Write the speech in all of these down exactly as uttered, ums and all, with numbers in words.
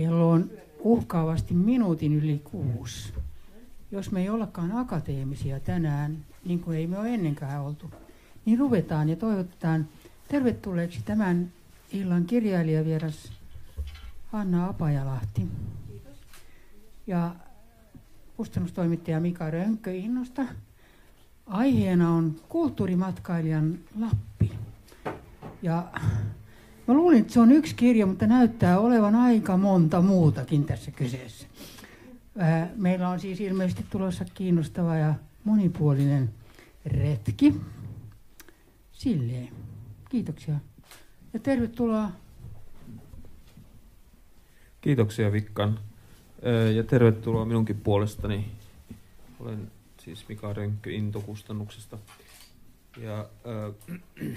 Kello on uhkaavasti minuutin yli kuusi. Jos me ei ollakaan akateemisia tänään, niin kuin ei me ole ennenkään oltu, niin ruvetaan ja toivotetaan tervetulleeksi tämän illan kirjailijavieras Hanna Apajalahti. Kiitos. Ja kustannustoimittaja Mika Rönkkö Innosta. Aiheena on kulttuurimatkailijan Lappi. Ja mä luulin, että se on yksi kirja, mutta näyttää olevan aika monta muutakin tässä kyseessä. Meillä on siis ilmeisesti tulossa kiinnostava ja monipuolinen retki. Silleen. Kiitoksia. Ja tervetuloa. Kiitoksia Vikkan. Ja tervetuloa minunkin puolestani. Olen siis Mika Rönkkö Into-kustannuksesta. Ja äh,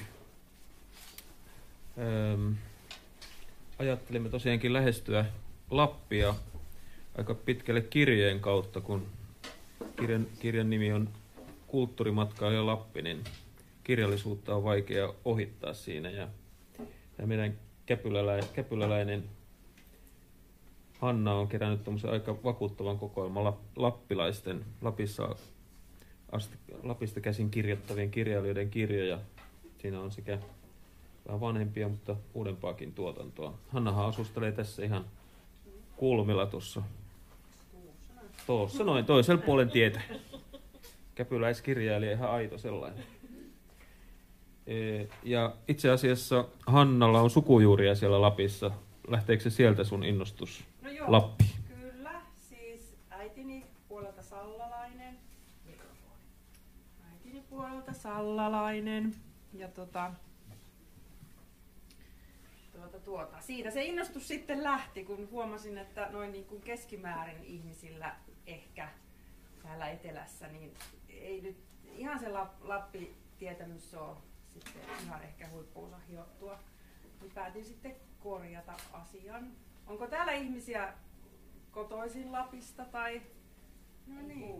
äh, ajattelimme tosiaankin lähestyä Lappia aika pitkälle kirjeen kautta, kun kirjan, kirjan nimi on Kulttuurimatkailija Lappi, niin kirjallisuutta on vaikea ohittaa siinä. Ja, ja meidän käpylälä, käpyläläinen Hanna on kerännyt tommosen aika vakuuttavan kokoelman lappilaisten, Lapissa asti, Lapista käsin kirjoittavien kirjailijoiden kirjoja. Siinä on sekä vähän vanhempia, mutta uudempaakin tuotantoa. Hannahan asustelee tässä ihan kulmilla tuossa. Tuossa noin toisella puolen tietä. Käpyläiskirjailija, ihan aito sellainen. Ja itse asiassa Hannalla on sukujuuria siellä Lapissa. Lähteekö se sieltä sun innostus no joo, Lappi? Kyllä, siis äitini puolelta sallalainen. Äitini puolelta sallalainen. Ja tota, tuota, tuota. Siitä se innostus sitten lähti, kun huomasin, että noin niin kuin keskimäärin ihmisillä ehkä täällä etelässä, niin ei nyt ihan se Lappi-tietämys ole sitten ihan ehkä huippuunsa hiottua. Niin päätin sitten korjata asian. Onko täällä ihmisiä kotoisin Lapista tai? No niin.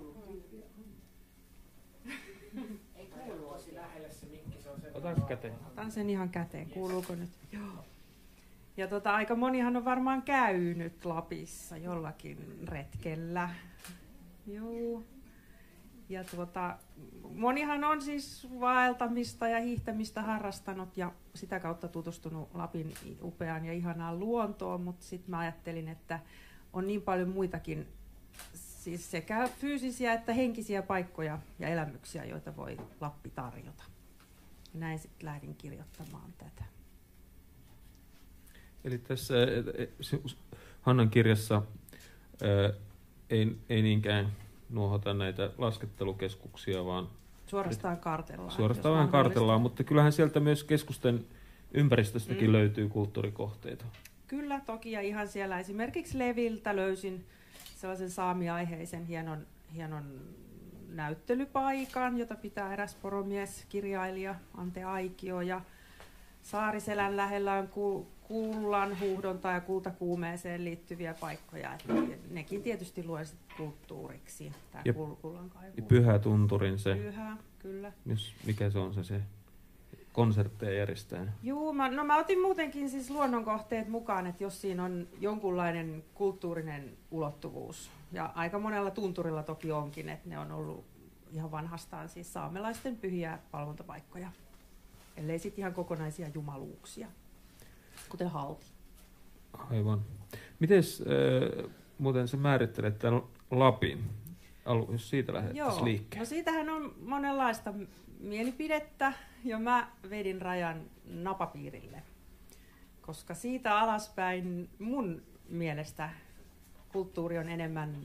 Ei kuulu osi lähelle se mikki, se on se. Otanko käteen? Otan sen ihan käteen. Kuuluuko nyt? Joo. Ja tota, aika monihan on varmaan käynyt Lapissa jollakin retkellä. Joo. Ja tuota, monihan on siis vaeltamista ja hiihtämistä harrastanut ja sitä kautta tutustunut Lapin upeaan ja ihanaan luontoon, mutta sitten mä ajattelin, että on niin paljon muitakin siis sekä fyysisiä että henkisiä paikkoja ja elämyksiä, joita voi Lappi tarjota. Ja näin sitten lähdin kirjoittamaan tätä. Eli tässä Hannan kirjassa ää, ei, ei niinkään nuohota näitä laskettelukeskuksia, vaan suorastaan kartellaan. Suorastaan vähän kartellaan, mutta kyllähän sieltä myös keskusten ympäristöstäkin mm. löytyy kulttuurikohteita. Kyllä, toki, ja ihan siellä esimerkiksi Leviltä löysin sellaisen saamiaiheisen hienon, hienon näyttelypaikan, jota pitää eräs poromies, kirjailija Ante Aikio, ja Saariselän lähellä on ku, kullan huuhdonta ja kultakuumeeseen liittyviä paikkoja. Että nekin tietysti luen kulttuuriksi, tämä kullan kaivu. Pyhä Tunturin se, Pyhä, kyllä. Jos, mikä se on se, se konsertteja järjestää? Joo, mä, no mä otin muutenkin siis luonnonkohteet mukaan, että jos siinä on jonkunlainen kulttuurinen ulottuvuus. Ja aika monella tunturilla toki onkin, että ne on ollut ihan vanhastaan siis saamelaisten pyhiä palvontapaikkoja. Ellei sitten ihan kokonaisia jumaluuksia, kuten halti. Aivan. Mites äh, muuten sä määrittelet tämän Lapin, jos siitä lähdettäisiin liikkeelle? No siitähän on monenlaista mielipidettä, ja mä vedin rajan napapiirille. Koska siitä alaspäin mun mielestä kulttuuri on enemmän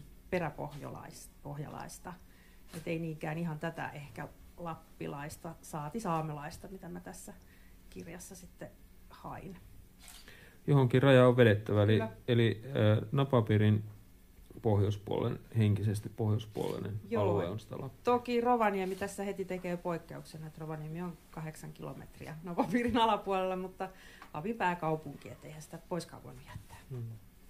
peräpohjalaista. Et ei niinkään ihan tätä ehkä lappilaista, saati saamelaista, mitä mä tässä kirjassa sitten hain. Johonkin raja on vedettävä, eli, eli äh, napapiirin pohjoispuolen, henkisesti pohjoispuolinen Joo, alue on sitä Lappia. Toki Rovaniemi tässä heti tekee poikkeuksen, että Rovaniemi on kahdeksan kilometriä napapiirin alapuolella, mutta Lapin pääkaupunki, etteihän sitä poiskaan voinut jättää. Hmm.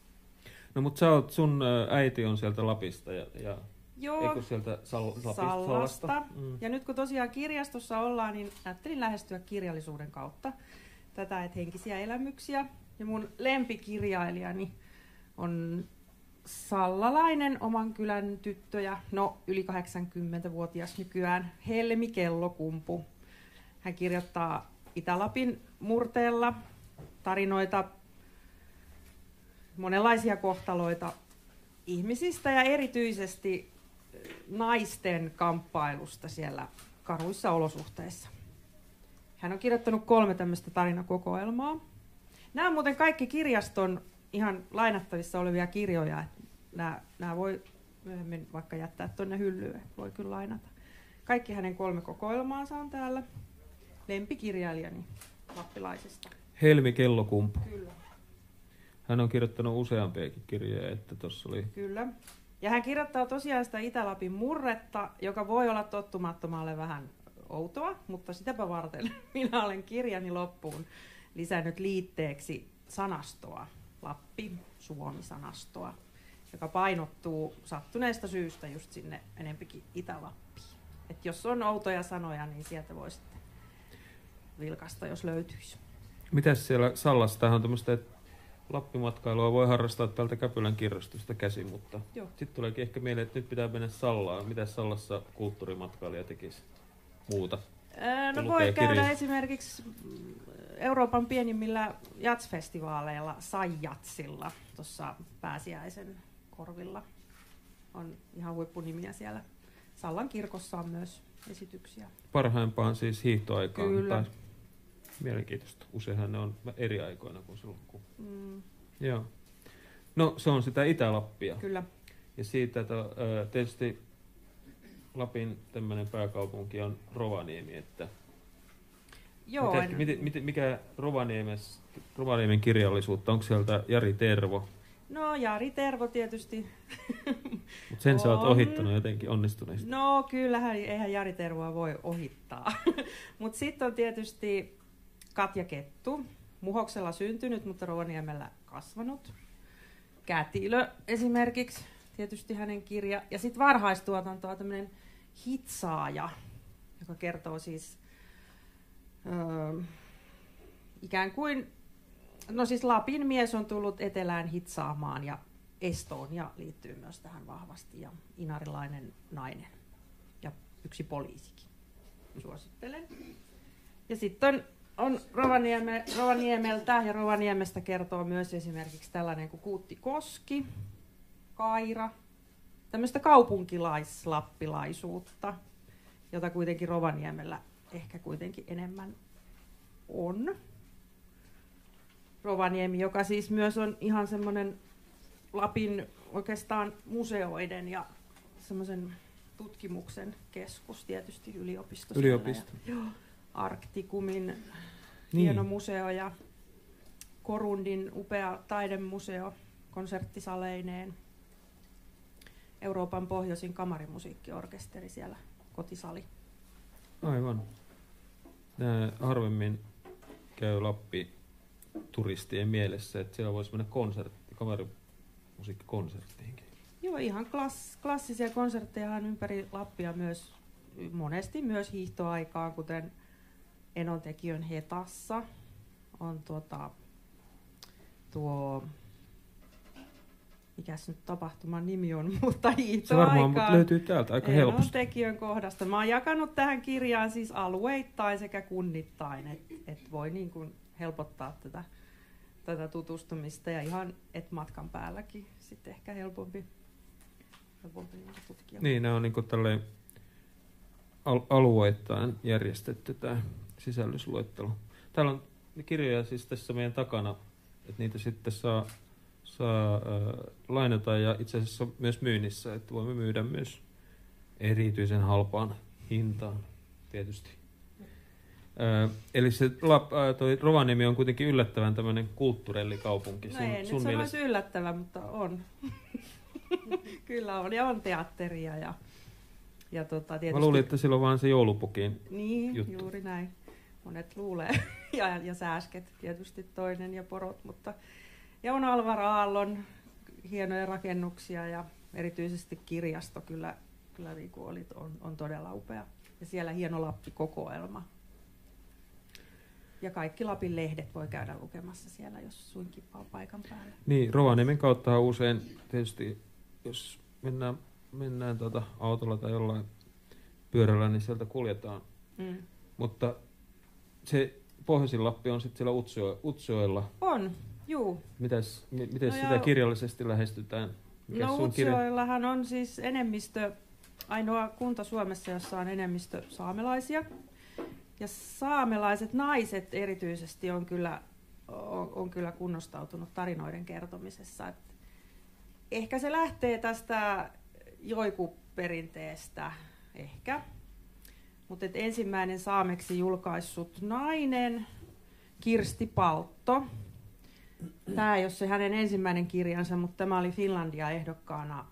No mutta sä oot, sun äiti on sieltä Lapista ja, ja Joo, eikö sieltä Sal- Lapista, Sallasta. Sallasta? Mm. Ja nyt kun tosiaan kirjastossa ollaan, niin ajattelin lähestyä kirjallisuuden kautta tätä, että henkisiä elämyksiä. Ja mun lempikirjailijani on sallalainen oman kylän tyttöjä, no yli kahdeksankymmentävuotias nykyään, Helmi Kellokumpu. Hän kirjoittaa Itä-Lapin murteella tarinoita, monenlaisia kohtaloita ihmisistä ja erityisesti naisten kamppailusta siellä karuissa olosuhteissa. Hän on kirjoittanut kolme tämmöistä tarinakokoelmaa. Nämä on muuten kaikki kirjaston ihan lainattavissa olevia kirjoja. Nämä, nämä voi myöhemmin vaikka jättää tuonne hyllyyn, voi kyllä lainata. Kaikki hänen kolme kokoelmaansa on täällä. Lempikirjailijani lappilaisista. Helmi Kellokumpu. Kyllä. Hän on kirjoittanut useampiakin kirjoja, että tuossa oli... Kyllä. Ja hän kirjoittaa tosiaan sitä Itä-Lapin murretta, joka voi olla tottumattomalle vähän outoa, mutta sitäpä varten minä olen kirjani loppuun lisännyt liitteeksi sanastoa, Lappi-Suomi-sanastoa, joka painottuu sattuneesta syystä just sinne enempikin Itä-Lappiin. Et jos on outoja sanoja, niin sieltä voi sitten vilkasta, jos löytyisi. Mitäs siellä Sallassa? Tämähän on tämmöistä, että Lappimatkailua voi harrastaa täältä Käpylän kirjastosta käsin, mutta sitten tuleekin ehkä mieleen, että nyt pitää mennä Sallaan. Mitä Sallassa kulttuurimatkailija tekisi muuta? Ää, no voi käydä kirja. Esimerkiksi Euroopan pienimmillä jatsfestivaaleilla Saijatsilla, tuossa Pääsiäisen korvilla. On ihan huippunimiä siellä. Sallan kirkossa on myös esityksiä. Parhaimpaan siis hiihtoaikaan. Kyllä. Tai mielenkiintoista. Useinhan ne on eri aikoina kuin silloin. Kun... Mm. Joo. No se on sitä Itä-Lappia. Kyllä. Ja siitä että, tietysti Lapin tämmöinen pääkaupunki on Rovaniemi. Että Joo. Mitä, en... mit, mit, mikä Rovaniemen kirjallisuutta? Onko sieltä Jari Tervo? No Jari Tervo tietysti. Mutta sen on. Sä oot ohittanut jotenkin onnistuneesti. No kyllähän, eihän Jari Tervoa voi ohittaa. Mutta sitten on tietysti Katja Kettu, Muhoksella syntynyt, mutta Rovaniemellä kasvanut. Kätilö esimerkiksi, tietysti hänen kirja. Ja sitten varhaistuotantoa tämmöinen Hitsaaja, joka kertoo siis öö, ikään kuin, no siis Lapin mies on tullut etelään hitsaamaan ja Estonia liittyy myös tähän vahvasti ja inarilainen nainen ja yksi poliisikin. Suosittelen. Ja sitten on On Rovanieme, Rovaniemeltä ja Rovaniemestä kertoo myös esimerkiksi tällainen kuin Kuutti Koski, Kaira, tämmöistä kaupunkilaislappilaisuutta, jota kuitenkin Rovaniemellä ehkä kuitenkin enemmän on. Rovaniemi, joka siis myös on ihan semmoinen Lapin oikeastaan museoiden ja semmoisen tutkimuksen keskus tietysti yliopistossa. Yliopisto. Joo. Arktikumin niin. hieno museo ja Korundin upea taidemuseo konserttisaleineen. Euroopan pohjoisin kamarimusiikkiorkesteri siellä, kotisali. Aivan. Nää harvemmin käy Lappi turistien mielessä, että siellä voisi mennä konsertti, kamarimusiikkikonserttiinkin. Joo, ihan klass, klassisia konsertteja on ympäri Lappia myös, monesti myös hiihtoaikaan, kuten Enontekiön Hetassa on tuota, tuo, mikäs nyt tapahtuman nimi on, mutta hiihtoaikaan. Se varmaan löytyy täältä aika helposti. Enontekiön kohdasta. Mä oon jakanut tähän kirjaan siis alueittain sekä kunnittain, että et voi niin kuin helpottaa tätä, tätä tutustumista ja ihan et matkan päälläkin sitten ehkä helpompi, helpompi tutkia. Niin, nämä on niin kuin tälleen al- alueittain järjestetty tämä sisällysluettelo. Täällä on kirjoja siis tässä meidän takana, että niitä sitten saa, saa äh, lainata ja itse asiassa myös myynnissä, että voimme myydä myös erityisen halpaan hintaan tietysti. Äh, eli se Lap, äh, toi Rovaniemi on kuitenkin yllättävän tämmöinen kulttuurellikaupunki. No sun, ei sun nyt mielestä... sanoisi yllättävän, mutta on. Kyllä on, ja on teatteria ja, ja tota, tietysti... Mä luulin, että sillä on vaan se joulupukin niin, juttu. Juuri näin. Monet luulee. ja, ja sääsket tietysti toinen ja porot, mutta... Ja on Alvar Aallon hienoja rakennuksia ja erityisesti kirjasto kyllä, kyllä niin kuin olit, on, on todella upea. Ja siellä hieno Lappi-kokoelma. Ja kaikki Lapin lehdet voi käydä lukemassa siellä, jos suinkin paikan päällä. Niin, Rovaniemen kautta usein tietysti, jos mennään, mennään tuota autolla tai jollain pyörällä, niin sieltä kuljetaan. Mm. Mutta se pohjoisin Lappi on sitten siellä Utsjo, Utsjoella. On, juu. Mitäs, m- miten no sitä kirjallisesti lähestytään? Mikäs no Utsjoellahan kirja... on siis enemmistö, ainoa kunta Suomessa, jossa on enemmistö saamelaisia. Ja saamelaiset naiset erityisesti on kyllä, on, on kyllä kunnostautunut tarinoiden kertomisessa. Et ehkä se lähtee tästä joikuperinteestä, ehkä. Mutta ensimmäinen saameksi julkaissut nainen, Kirsti Paltto. Tämä ei ole se hänen ensimmäinen kirjansa, mutta tämä oli Finlandia-ehdokkaana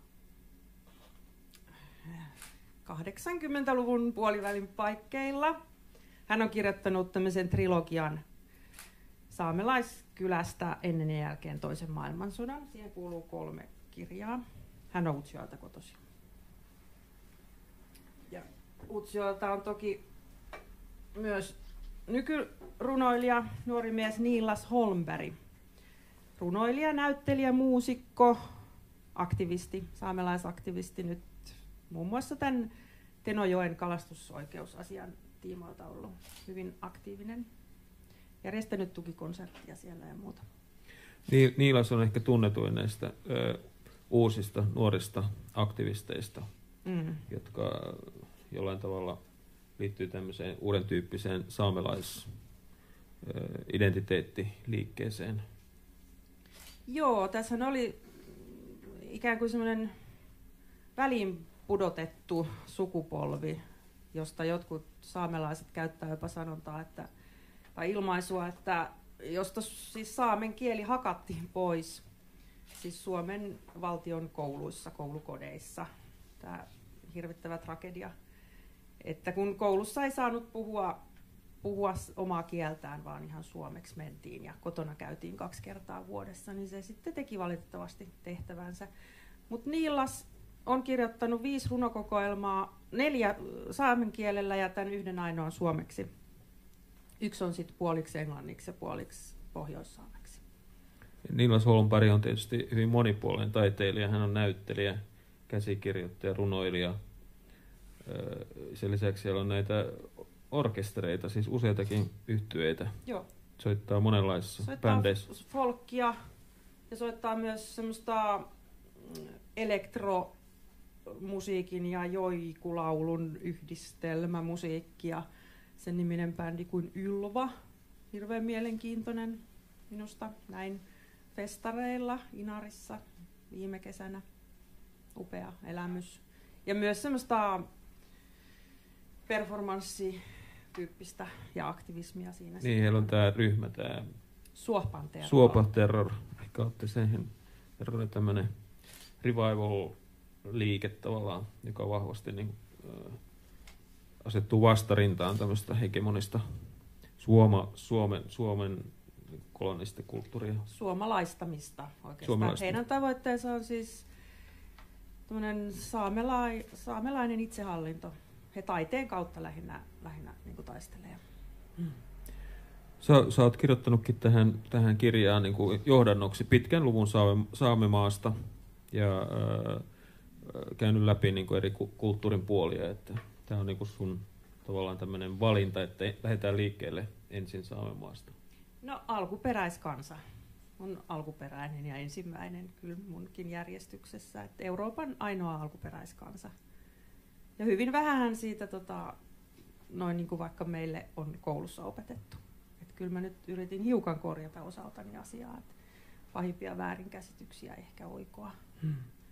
kahdeksankymmentäluvun puolivälin paikkeilla. Hän on kirjoittanut tämmöisen trilogian saamelaiskylästä ennen ja jälkeen toisen maailmansodan. Siihen kuuluu kolme kirjaa. Hän on Utsjoelta kotoisin. Ja Utsjoelta on toki myös nykyrunoilija, nuori mies Niilas Holmberg. Runoilija, näyttelijä, muusikko, aktivisti, saamelaisaktivisti nyt muun muassa tämän Tenojoen kalastusoikeusasian tiimoilta ollut hyvin aktiivinen. Järjestänyt tukikonserttia siellä ja muuta. Niilas on ehkä tunnetuin näistä ö, uusista nuorista aktivisteista, mm. jotka jollain tavalla liittyy tämmöiseen uuden tyyppiseen saamelaisidentiteettiliikkeeseen. Joo, tässä oli ikään kuin semmoinen väliin pudotettu sukupolvi, josta jotkut saamelaiset käyttää jopa sanontaa, että, tai ilmaisua, että josta siis saamen kieli hakattiin pois, siis Suomen valtion kouluissa, koulukodeissa. Tämä hirvittävä tragedia, että kun koulussa ei saanut puhua, puhua omaa kieltään, vaan ihan suomeksi mentiin ja kotona käytiin kaksi kertaa vuodessa, niin se sitten teki valitettavasti tehtävänsä. Mutta Niilas on kirjoittanut viisi runokokoelmaa, neljä saamen kielellä ja tämän yhden ainoan suomeksi. Yksi on sitten puoliksi englanniksi ja puoliksi pohjoissaameksi. Niilas Holmberg on tietysti hyvin monipuolinen taiteilija. Hän on näyttelijä, käsikirjoittaja, runoilija. Sen lisäksi siellä on näitä orkestereita, siis useitakin yhtyeitä. Joo. Soittaa monenlaisissa soittaa bändeissä. Folkia ja soittaa myös semmoista elektromusiikin ja joikulaulun yhdistelmämusiikkia. Sen niminen bändi kuin Ylva. Hirveän mielenkiintoinen minusta. Näin festareilla Inarissa viime kesänä. Upea elämys. Ja myös semmoista performanssityyppistä ja aktivismia siinä. Niin, heillä on tämä ryhmä, tämä Suopan Terror. Suopan Terror. Ehkä olette sen tämmöinen revival-liike tavallaan, joka vahvasti niin, äh, asettuu vastarintaan tämmöistä hegemonista Suoma, Suomen, Suomen kolonistikulttuuria. Suomalaistamista oikeastaan. Suomalaistamista. Heidän tavoitteensa on siis tämmöinen saamelai, saamelainen itsehallinto. He taiteen kautta lähinnä, lähinnä niin kuin taistelee. Hmm. Sä, sä oot kirjoittanutkin tähän, tähän kirjaan niin kuin johdannoksi pitkän luvun saame, Saamemaasta ja äh, käynyt läpi niin kuin eri kulttuurin puolia. Että tämä on niin kuin sun tavallaan tämmöinen valinta, että lähdetään liikkeelle ensin Saamemaasta. No alkuperäiskansa on alkuperäinen ja ensimmäinen kyllä munkin järjestyksessä. Että Euroopan ainoa alkuperäiskansa. Ja hyvin vähän siitä tota, noin niin kuin vaikka meille on koulussa opetettu. Et kyllä mä nyt yritin hiukan korjata osaltani asiaa, että pahimpia väärinkäsityksiä ehkä oikoa. Hmm.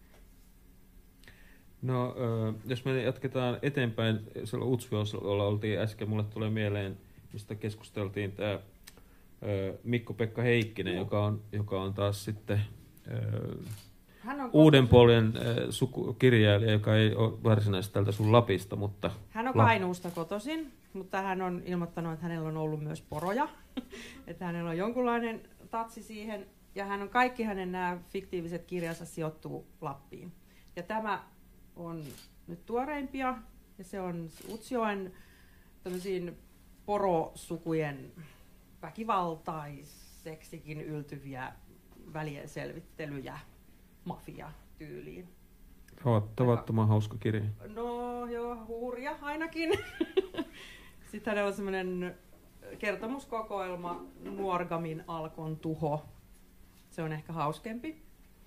No, jos me jatketaan eteenpäin, siellä Utsjoella oltiin äsken, mulle tulee mieleen, mistä keskusteltiin tämä Mikko-Pekka Heikkinen, no. joka, on, joka on taas sitten on uuden polven kirjailija, joka ei ole varsinaisesti tältä sun Lapista, mutta... Hän on Kainuusta kotoisin, mutta hän on ilmoittanut, että hänellä on ollut myös poroja, että hänellä on jonkunlainen tatsi siihen, ja hän on kaikki hänen nämä fiktiiviset kirjansa sijoittuu Lappiin. Ja tämä on nyt tuoreimpia, ja se on Utsjoen tämmöisiin porosukujen väkivaltaiseksikin yltyviä välienselvittelyjä mafia-tyyliin. Tavattoman hauska kirja. No joo, hurja ainakin. Sitten hänellä on semmoinen kertomuskokoelma Nuorgamin Alkon tuho. Se on ehkä hauskempi.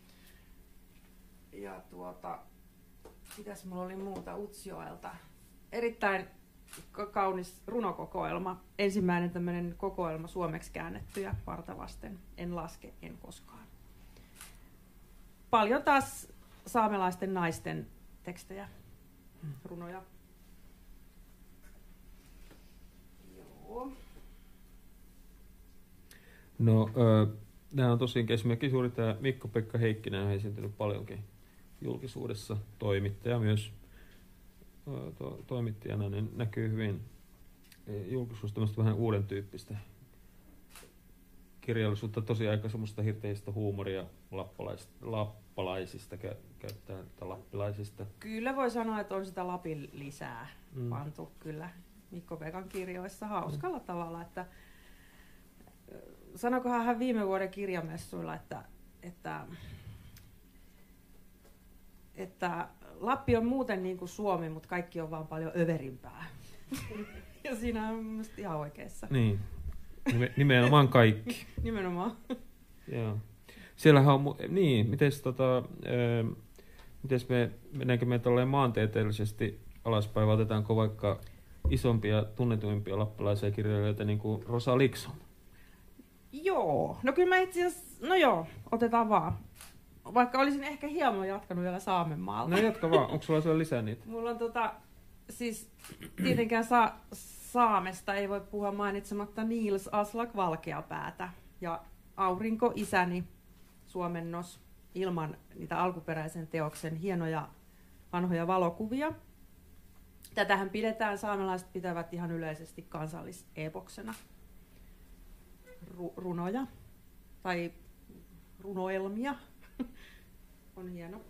Ja tuota, mitäs mulla oli muuta Utsjoelta? Erittäin kaunis runokokoelma. Ensimmäinen tämmöinen kokoelma suomeksi käännettyjä partavasten. En laske, en koskaan. Paljon taas saamelaisten naisten tekstejä, runoja. Joo. No, öö, nämä on tosiaan esimerkiksi juuri tämä Mikko-Pekka Heikkinen on esiintynyt paljonkin julkisuudessa, toimittaja myös öö, to, toimittajana, niin näkyy hyvin julkisuudessa tämmöistä vähän uuden tyyppistä kirjallisuutta, tosiaan aika semmoista hirteistä huumoria lappalaisista, lappalaisista käyttää, tai lappilaisista. Kyllä voi sanoa, että on sitä Lapin lisää mm. pantu kyllä Mikko-Pekan kirjoissa hauskalla mm. tavalla, että sanokohan hän viime vuoden kirjamessuilla, että, että, että Lappi on muuten niin kuin Suomi, mutta kaikki on vaan paljon överimpää. Ja siinä on mielestäni ihan oikeassa. Niin, nimenomaan kaikki. Nimenomaan. Joo. Siellähän on, niin, mites tota, äh, mites me, mennäänkö me tolleen maantieteellisesti alaspäin, vai otetaanko vaikka isompia, tunnetuimpia lappilaisia kirjailijoita, niin kuin Rosa Liksom? Joo, no kyllä mä itse asiassa, no joo, otetaan vaan. Vaikka olisin ehkä hieman jatkanut vielä Saamenmaalta. No jatka vaan, onko sulla siellä lisää niitä? Mulla on tota, siis tietenkään sa- Saamesta ei voi puhua mainitsematta Niels Aslak Valkeapäätä ja Aurinko isäni suomennos ilman niitä alkuperäisen teoksen hienoja vanhoja valokuvia. Tätähän pidetään, saamelaiset pitävät ihan yleisesti kansalliseepoksena. Ru- runoja tai runoelmia on hieno.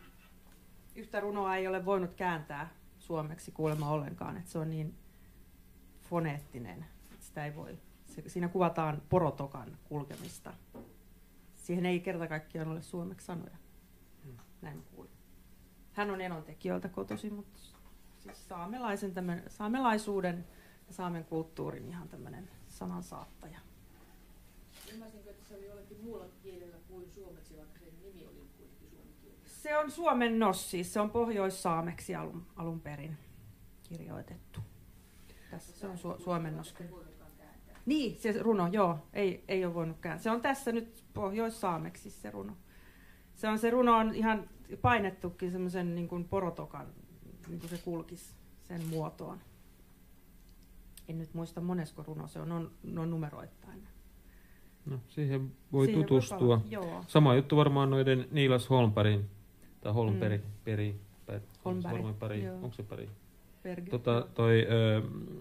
Yhtä runoa ei ole voinut kääntää suomeksi kuulemma ollenkaan, että se on niin foneettinen, että sitä ei voi. Se, siinä kuvataan porotokan kulkemista. Siihen ei kerta kaikkiaan ole suomeksi sanoja. Näin kuulin. Hän on enontekijöiltä kotoisin, mutta siis saamelaisen tämän, saamelaisuuden ja saamen kulttuurin ihan tämmöinen sanansaattaja. Ymmärsinkö, että se oli jollakin muulla kielellä kuin suomeksi, vaikka sen nimi oli kuitenkin suomen kielellä? Se on suomennos, siis se on pohjoissaameksi alun, alun perin kirjoitettu. Tässä se on su- suomennos. Niin, se runo, joo, ei, ei ole voinut kääntää. Se on tässä nyt pohjoissaameksi se runo. Se on se runo on ihan painettukin semmoisen niin kuin porotokan, niin kuin se kulkisi sen muotoon. En nyt muista monesko runo se on, on, on numeroittain. No, siihen voi siihen tutustua. Voi sama juttu varmaan noiden Niilas Holmbergin, tai Holmberg, mm. peri, peri, Holmberg, pari, onko se pari? Tota, toi, ö,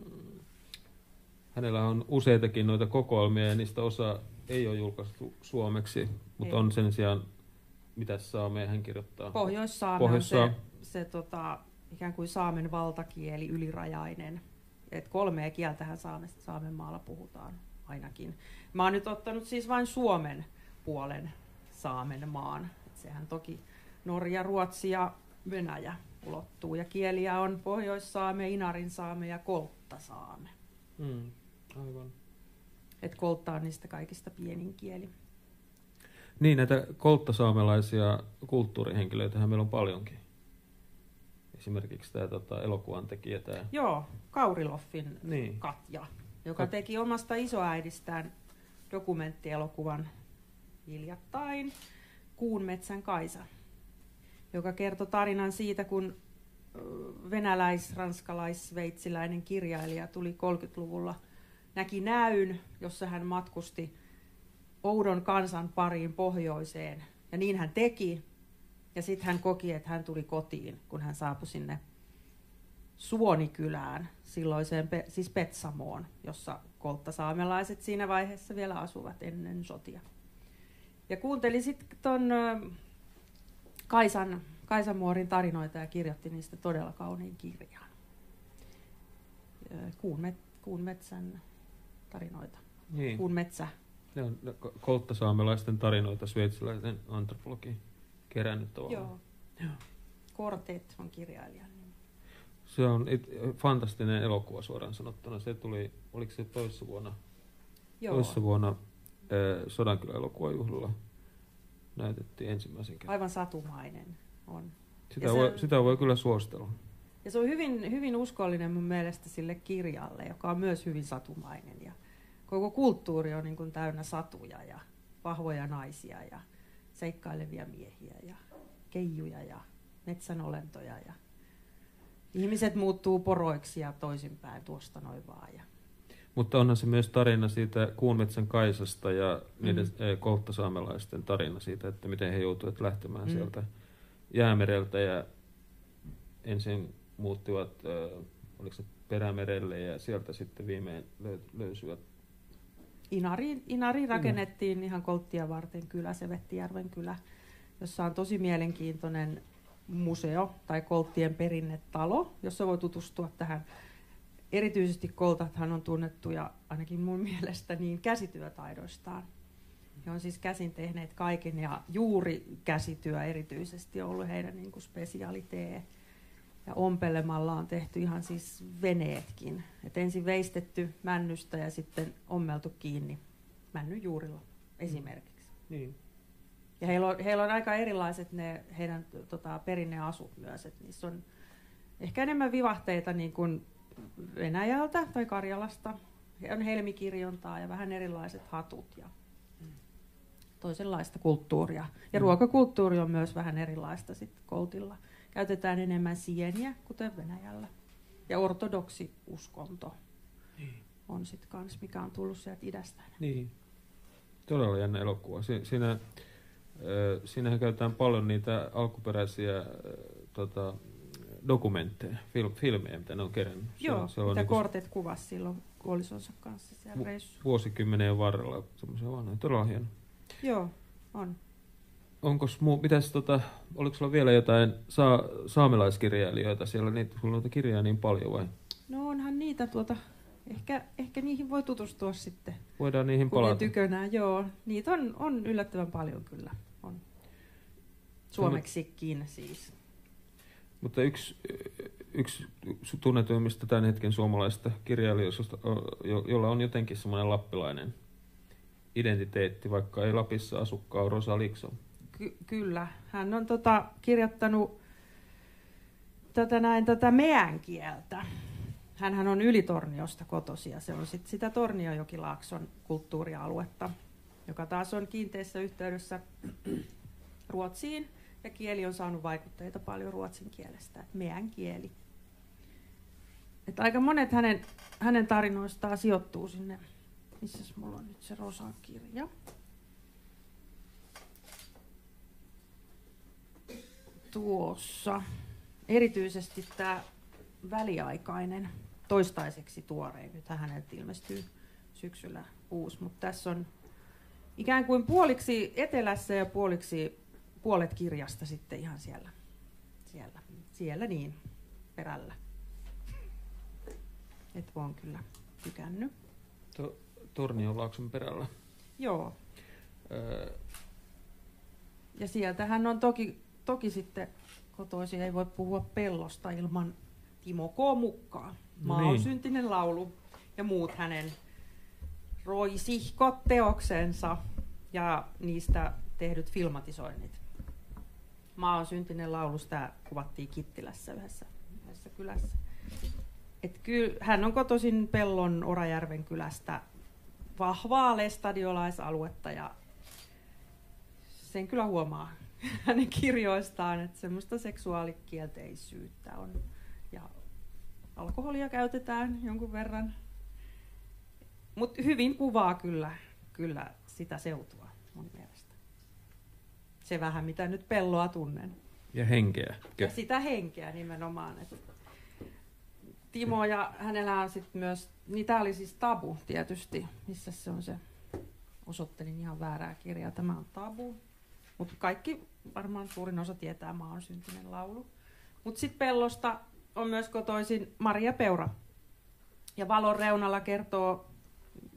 hänellä on useitakin noita kokoelmia ja niistä osa ei ole julkaistu suomeksi, mutta ei. On sen sijaan, mitä saamea hän kirjoittaa. Pohjoissaame Pohjoissa... on se, se tota, ikään kuin saamen valtakieli, ylirajainen. Et kolmea kieltähän saamesta Saamenmaalla puhutaan ainakin. Mä oon nyt ottanut siis vain Suomen puolen Saamenmaan. Et sehän toki Norja, Ruotsi ja Venäjä ulottuu. Ja kieliä on pohjoissaame, inarinsaame ja kolttasaame. Mm, aivan. Et koltta on niistä kaikista pienin kieli. Niin, näitä kolttasaamelaisia kulttuurihenkilöitähän meillä on paljonkin. Esimerkiksi tämä tota, elokuvan tekijä. Tää. Joo, Kauriloffin niin. Katja, joka Kat... teki omasta isoäidistään dokumenttielokuvan hiljattain, Kuunmetsän Kaisa, joka kertoi tarinan siitä, kun venäläis-, ranskalais-, sveitsiläinen kirjailija tuli kolmekymmentäluvulla, näki näyn, jossa hän matkusti oudon kansan pariin pohjoiseen. Ja niin hän teki. Ja sitten hän koki, että hän tuli kotiin, kun hän saapui sinne Suonikylään, silloiseen, siis Petsamoon, jossa kolttasaamelaiset siinä vaiheessa vielä asuvat ennen sotia. Ja kuunteli sitten ton Kaisan, Kaisan muorin tarinoita ja kirjoitti niistä todella kauniin kirjan. Kuun, met, kuun metsän tarinoita. Niin. Kuun metsä. Ne on kolttasaamelaisten tarinoita sveitsiläisen antropologi kerännyt tavallaan. Joo. Joo. Kortet on kirjailijan nimi. Se on it, fantastinen elokuva suoraan sanottuna. Se tuli, oliko se toissa vuonna? Joo. Toissa vuonna äh, Sodankylä-elokuvajuhlilla näytettiin ensimmäisen kerran. Aivan satumainen on. Sitä, se, voi, sitä voi kyllä suositella. Ja se on hyvin, hyvin uskollinen mun mielestä sille kirjalle, joka on myös hyvin satumainen. Ja koko kulttuuri on niin kuin täynnä satuja ja vahvoja naisia ja seikkailevia miehiä ja keijuja ja metsänolentoja. Ja ihmiset muuttuu poroiksi ja toisinpäin tuosta noin vaan. Ja mutta onhan se myös tarina siitä Kuunmetsän Kaisasta ja niiden Mm. mm. kolttasaamelaisten tarina siitä, että miten he joutuivat lähtemään Mm. sieltä Jäämereltä ja ensin muuttivat, äh, oliko se Perämerelle ja sieltä sitten viimein löy- löysivät. Inariin, Inariin rakennettiin ihan kolttia varten kylä, Sevettijärven kylä, jossa on tosi mielenkiintoinen museo tai kolttien perinnetalo, jossa voi tutustua tähän. Erityisesti koltathan on tunnettuja, ainakin mun mielestä, niin käsityötaidoistaan. He on siis käsin tehneet kaiken ja juuri käsityö erityisesti on ollut heidän niin kuin spesialitee. Ja ompelemalla on tehty ihan siis veneetkin. Et ensin veistetty männystä ja sitten ommeltu kiinni männyn juurilla esimerkiksi. Niin. Ja heillä on, heillä on aika erilaiset ne heidän tota, perinneasut myös. Et niissä on ehkä enemmän vivahteita niin kuin Venäjältä tai Karjalasta. On helmikirjontaa ja vähän erilaiset hatut ja toisenlaista kulttuuria. Ja Mm. ruokakulttuuri on myös vähän erilaista sitten koltilla. Käytetään enemmän sieniä, kuten Venäjällä. Ja ortodoksi uskonto Niin. on sitten kans, mikä on tullut sieltä idästä. Niin. Todella jännä elokuva. Si- siinä, äh, siinähän käytetään paljon niitä alkuperäisiä äh, tota, dokumentteja, fil- filmejä, mitä ne on kerännyt. Se Joo, on- se on mitä niinku Kortet kuvasi silloin puolisonsa kanssa siellä Vu- reissussa. vuosikymmenien varrella semmoisia vanhoja. Todella hieno. Joo, on. Onkos muu, mitäs tota, oliko sulla vielä jotain saa, saamelaiskirjailijoita siellä? Niitä, sulla on noita kirjoja niin paljon vai? No onhan niitä tuota, ehkä, ehkä niihin voi tutustua sitten. Voidaan niihin Kuvien palata. tykönään, joo. Niitä on, on yllättävän paljon kyllä. On. Suomeksikin siis. Mutta yksi, yksi tunnetuimmista tämän hetken suomalaisista kirjailijoista, jo- jolla on jotenkin semmoinen lappilainen identiteetti, vaikka ei Lapissa asukkaan, on Rosa Liksom. Ky- kyllä. Hän on tota, kirjoittanut tätä, näin, tätä meän kieltä. Hänhän on Ylitorniosta kotoisin ja se on sit sitä Torniojokilaakson kulttuurialuetta, joka taas on kiinteässä yhteydessä Ruotsiin. Ja kieli on saanut vaikutteita paljon ruotsin kielestä, että meän kieli. Että aika monet hänen, hänen tarinoistaan sijoittuu sinne. Missäs mulla on nyt se Rosan kirja? Tuossa. Erityisesti tämä väliaikainen, toistaiseksi tuorein. Nyt häneltä ilmestyy syksyllä uusi, mutta tässä on ikään kuin puoliksi etelässä ja puoliksi puolet kirjasta sitten ihan siellä, siellä, siellä niin, perällä. Et on kyllä tykännyt. To, Tornionlaakson perällä. Joo. Öö, Ja sieltähän on toki, toki sitten kotoisin, ei voi puhua pellosta ilman Timo K. Mukkaa. Maa on niin. syntinen laulu ja muut hänen roisihkot teoksensa ja niistä tehdyt filmatisoinnit. Maa on syntinen laulu, sitä kuvattiin Kittilässä yhdessä, yhdessä kylässä. Et kyllä, hän on kotoisin Pellon Orajärven kylästä, vahvaa lestadiolaisaluetta ja sen kyllä huomaa hänen kirjoistaan, että semmoista seksuaalikielteisyyttä on ja alkoholia käytetään jonkun verran, mutta hyvin kuvaa kyllä, kyllä sitä seutua mun mielestä. Se vähän mitä nyt Pelloa tunnen. ja henkeä. Ja sitä henkeä nimenomaan. Että Timo ja hänellä on sitten myös, niin tää oli siis Tabu tietysti, missä se on se, osoittelin ihan väärää kirjaa, tämä on Tabu. Mutta kaikki, varmaan suurin osa tietää, Maa on syntinen laulu. Mutta sitten Pellosta on myös kotoisin Maria Peura. Ja Valon reunalla kertoo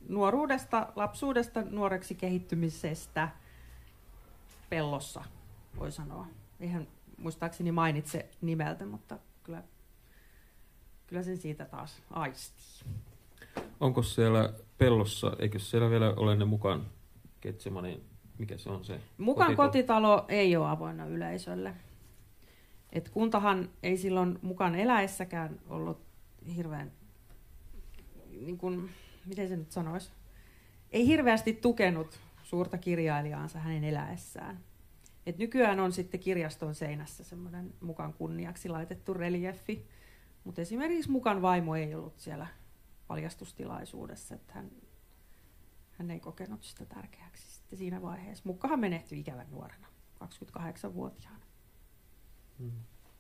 nuoruudesta, lapsuudesta nuoreksi kehittymisestä pellossa, voi sanoa. Eihän muistaakseni mainitse nimeltä, mutta kyllä, kyllä sen siitä taas aistii. Onko siellä pellossa, eikö siellä vielä ole ne mukaan Getsemanin, mikä se on se? Mukaan kotitalo? kotitalo ei ole avoinna yleisölle. Et kuntahan ei silloin mukaan eläessäkään ollut hirveän, niin kun, miten se nyt sanoisi, ei hirveästi tukenut suurta kirjailijaansa hänen eläessään. Et nykyään on sitten kirjaston seinässä semmoinen mukaan kunniaksi laitettu reliefi, mutta esimerkiksi mukaan vaimo ei ollut siellä paljastustilaisuudessa, että hän, hän ei kokenut sitä tärkeäksi sitten siinä vaiheessa. Mukkahan menehtyi ikävän nuorena, kaksikymmentäkahdeksanvuotiaana. Hmm.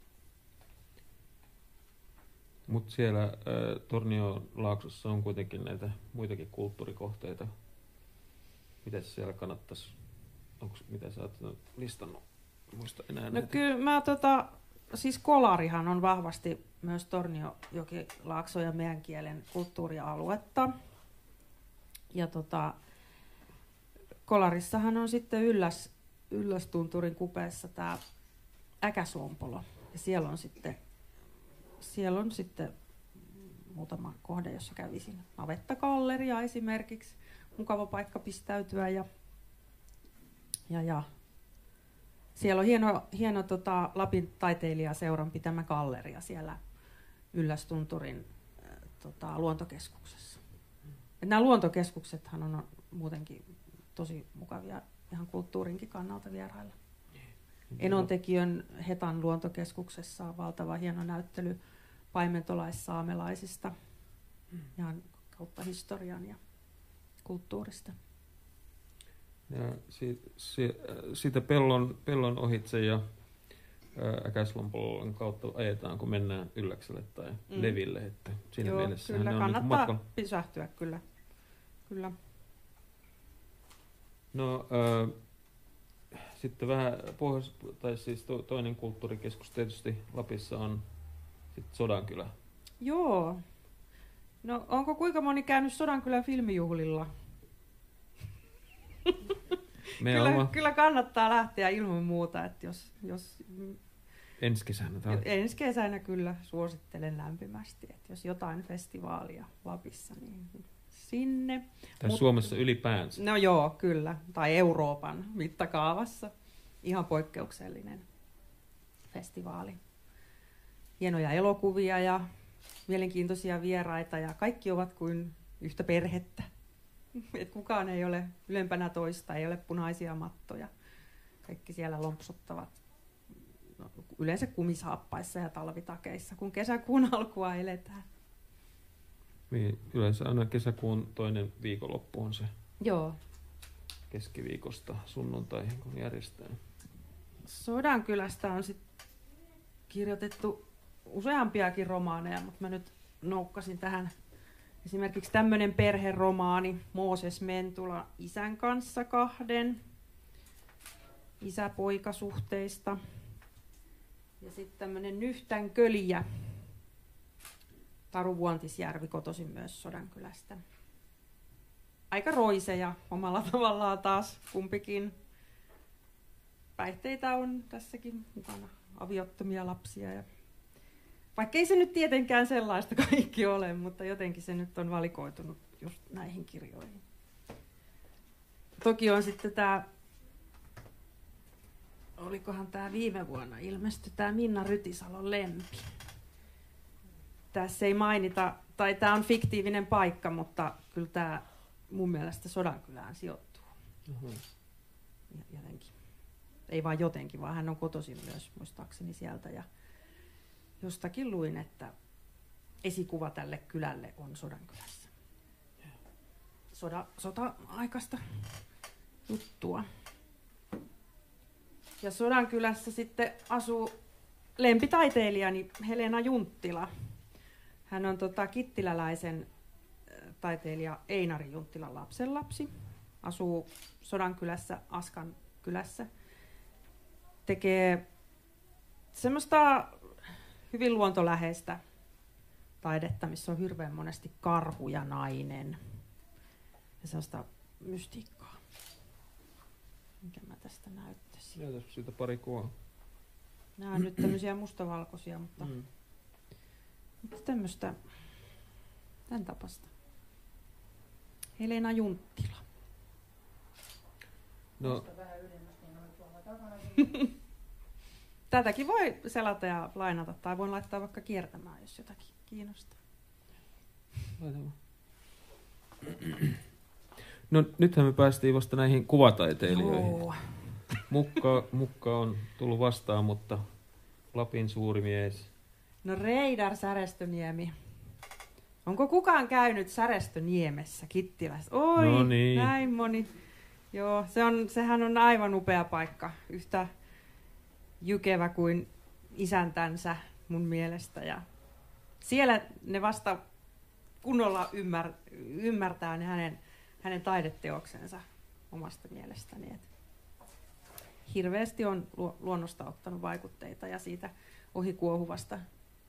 Mutta siellä äh, Tornionlaaksossa on kuitenkin näitä muitakin kulttuurikohteita. Mitäs siellä kannattaisi, onks, mitä sä oot listannut? Muista enää No näitä. kyllä mä tota, siis Kolarihan on vahvasti myös Tornionjokilaakso ja meidän kielen kulttuurialuetta. Ja tota, Kolarissahan on sitten Ylläs, Yllästunturin kupeessa tää Äkäslompolo. Ja siellä on sitten, siellä on sitten muutama kohde, jossa kävisin. Navettagalleria esimerkiksi. Mukava paikka pistäytyä. Ja, ja, ja. Siellä on hieno, hieno tota, Lapin taiteilijaseuran pitämä galleria siellä Yllästunturin äh, tota, luontokeskuksessa. Et nämä luontokeskuksethan on muutenkin tosi mukavia ihan kulttuurinkin kannalta vierailla. Enontekiön Hetan luontokeskuksessa on valtava hieno näyttely paimentolaissaamelaisista ihan kautta historian ja kulttuurista. Ja si, si, siitä pellon, pellon ohitse ja Äkäslompolon kautta ajetaan, kun mennään Ylläkselle tai mm. Leville. Että siinä Joo, mielessä kyllä ne on kannattaa niin matkalla. pysähtyä kyllä. kyllä. No, äh, sitten vähän pohjois, tai siis to, toinen kulttuurikeskus tietysti Lapissa on sitten Sodankylä. Joo. No onko kuinka moni käynyt Sodankylän filmijuhlilla? Kyllä, oma... kyllä kannattaa lähteä ilman muuta, että jos, jos ensi kesänä. Tai... ensi kesänä kyllä suosittelen lämpimästi, että jos jotain festivaalia Lapissa, niin sinne. Tai Mut, Suomessa ylipäänsä. No joo, kyllä. Tai Euroopan mittakaavassa. Ihan poikkeuksellinen festivaali. Hienoja elokuvia ja mielenkiintoisia vieraita ja kaikki ovat kuin yhtä perhettä. Et kukaan ei ole ylempänä toista, ei ole punaisia mattoja. Kaikki siellä lompsottavat no, yleensä kumisaappaissa ja talvitakeissa, kun kesäkuun alkua eletään. Niin, yleensä aina kesäkuun toinen viikonloppu on se. Joo. Keskiviikosta sunnuntaihin, kun järjestetään. Sodankylästä on sit kirjoitettu useampiakin romaaneja, mutta mä nyt noukkasin tähän esimerkiksi tämmöinen perheromaani Mooses Mentula isän kanssa kahden isä-poikasuhteista. Ja sitten tämmöinen Nyhtän köljä Taru Vuontisjärvi kotoisin myös Sodankylästä. Aika roiseja omalla tavallaan taas kumpikin. Päihteitä on tässäkin mukana, aviottomia lapsia. Ja vaikka ei se nyt tietenkään sellaista kaikki ole, mutta jotenkin se nyt on valikoitunut just näihin kirjoihin. Toki on sitten tämä, olikohan tämä viime vuonna ilmestyi, tämä Minna Rytisalon Lempi. Tässä ei mainita, tai tämä on fiktiivinen paikka, mutta kyllä tämä mun mielestä Sodankylään sijoittuu. Uh-huh. Jotenkin. Ei vaan jotenkin, vaan hän on kotoisin myös muistaakseni sieltä. Ja jostakin luin, että esikuva tälle kylälle on Sodankylässä. Soda, sota-aikaista juttua. Ja Sodankylässä sitten asuu lempitaiteilijani Helena Junttila. Hän on tota kittiläläisen taiteilija Einari Junttilan lapsenlapsi. Asuu Sodankylässä, Askan kylässä. Tekee semmoista hyvin luontoläheistä taidetta, missä on hirveän monesti karhu ja nainen. ja sellaista mystiikkaa. Mikä mä tästä näyttäisin? Näytäisi siitä pari kuvaa. Nämä on nyt tämmöisiä mustavalkoisia, mutta, Mm. mutta tämmöistä, tämän tapasta. Helena Junttila. No, Vähän ylemmäs, niin oli tuolla takana. Tätäkin voi selata ja lainata, tai voin laittaa vaikka kiertämään, jos jotakin kiinnostaa. laita vaan. No nythän me päästiin vasta näihin kuvataiteilijoihin. Joo. Mukka, mukka on tullut vastaan, mutta Lapin suuri mies. No Reidar Särestöniemi. Onko kukaan käynyt Särestöniemessä, Kittilässä? Oi, No niin. näin moni. Joo, se on, sehän on aivan upea paikka. Yhtä jykevä kuin isäntänsä mun mielestä. Ja siellä ne vasta kunnolla ymmär, ymmärtää ne hänen, hänen taideteoksensa omasta mielestäni. Et hirveästi on luonnosta ottanut vaikutteita ja siitä ohikuohuvasta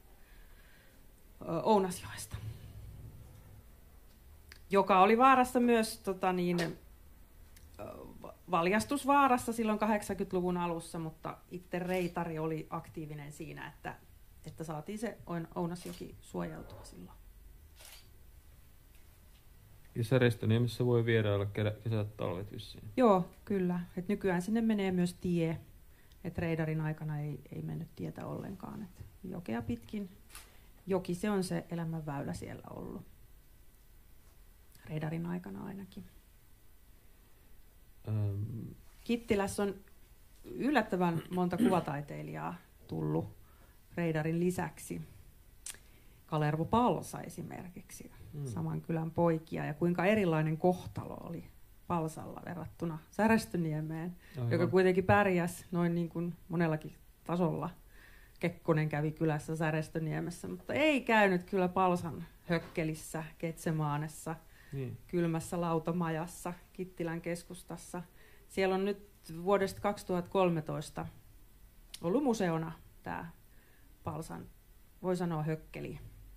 Ounasjoesta, joka oli vaarassa myös tota niin, valjastusvaarassa silloin kahdeksankymmentäluvun alussa, mutta itse Reitari oli aktiivinen siinä, että, että saatiin se Ounasjoki suojeltua silloin. Ja Särestöniemessä voi vierailla kesät talvet vissiin. Joo, kyllä. Et nykyään sinne menee myös tie. Et Reidarin aikana ei, ei mennyt tietä ollenkaan. Et jokea pitkin. Joki, se on se elämänväylä siellä ollut. Reidarin aikana ainakin. Ähm, Kittilässä on yllättävän monta kuvataiteilijaa tullut Reidarin lisäksi. Kalervo Palsa esimerkiksi, mm. saman kylän poikia, ja kuinka erilainen kohtalo oli Palsalla verrattuna Särestöniemeen, Aivan. joka kuitenkin pärjäsi noin niin kuin monellakin tasolla. Kekkonen kävi kylässä Särestöniemessä, mutta ei käynyt kyllä Palsan hökkelissä, Getsemaanessa, Niin. kylmässä lautamajassa, Kittilän keskustassa. Siellä on nyt vuodesta kaksituhattakolmetoista ollut museona tämä Palsan, voi sanoa, hökkeli.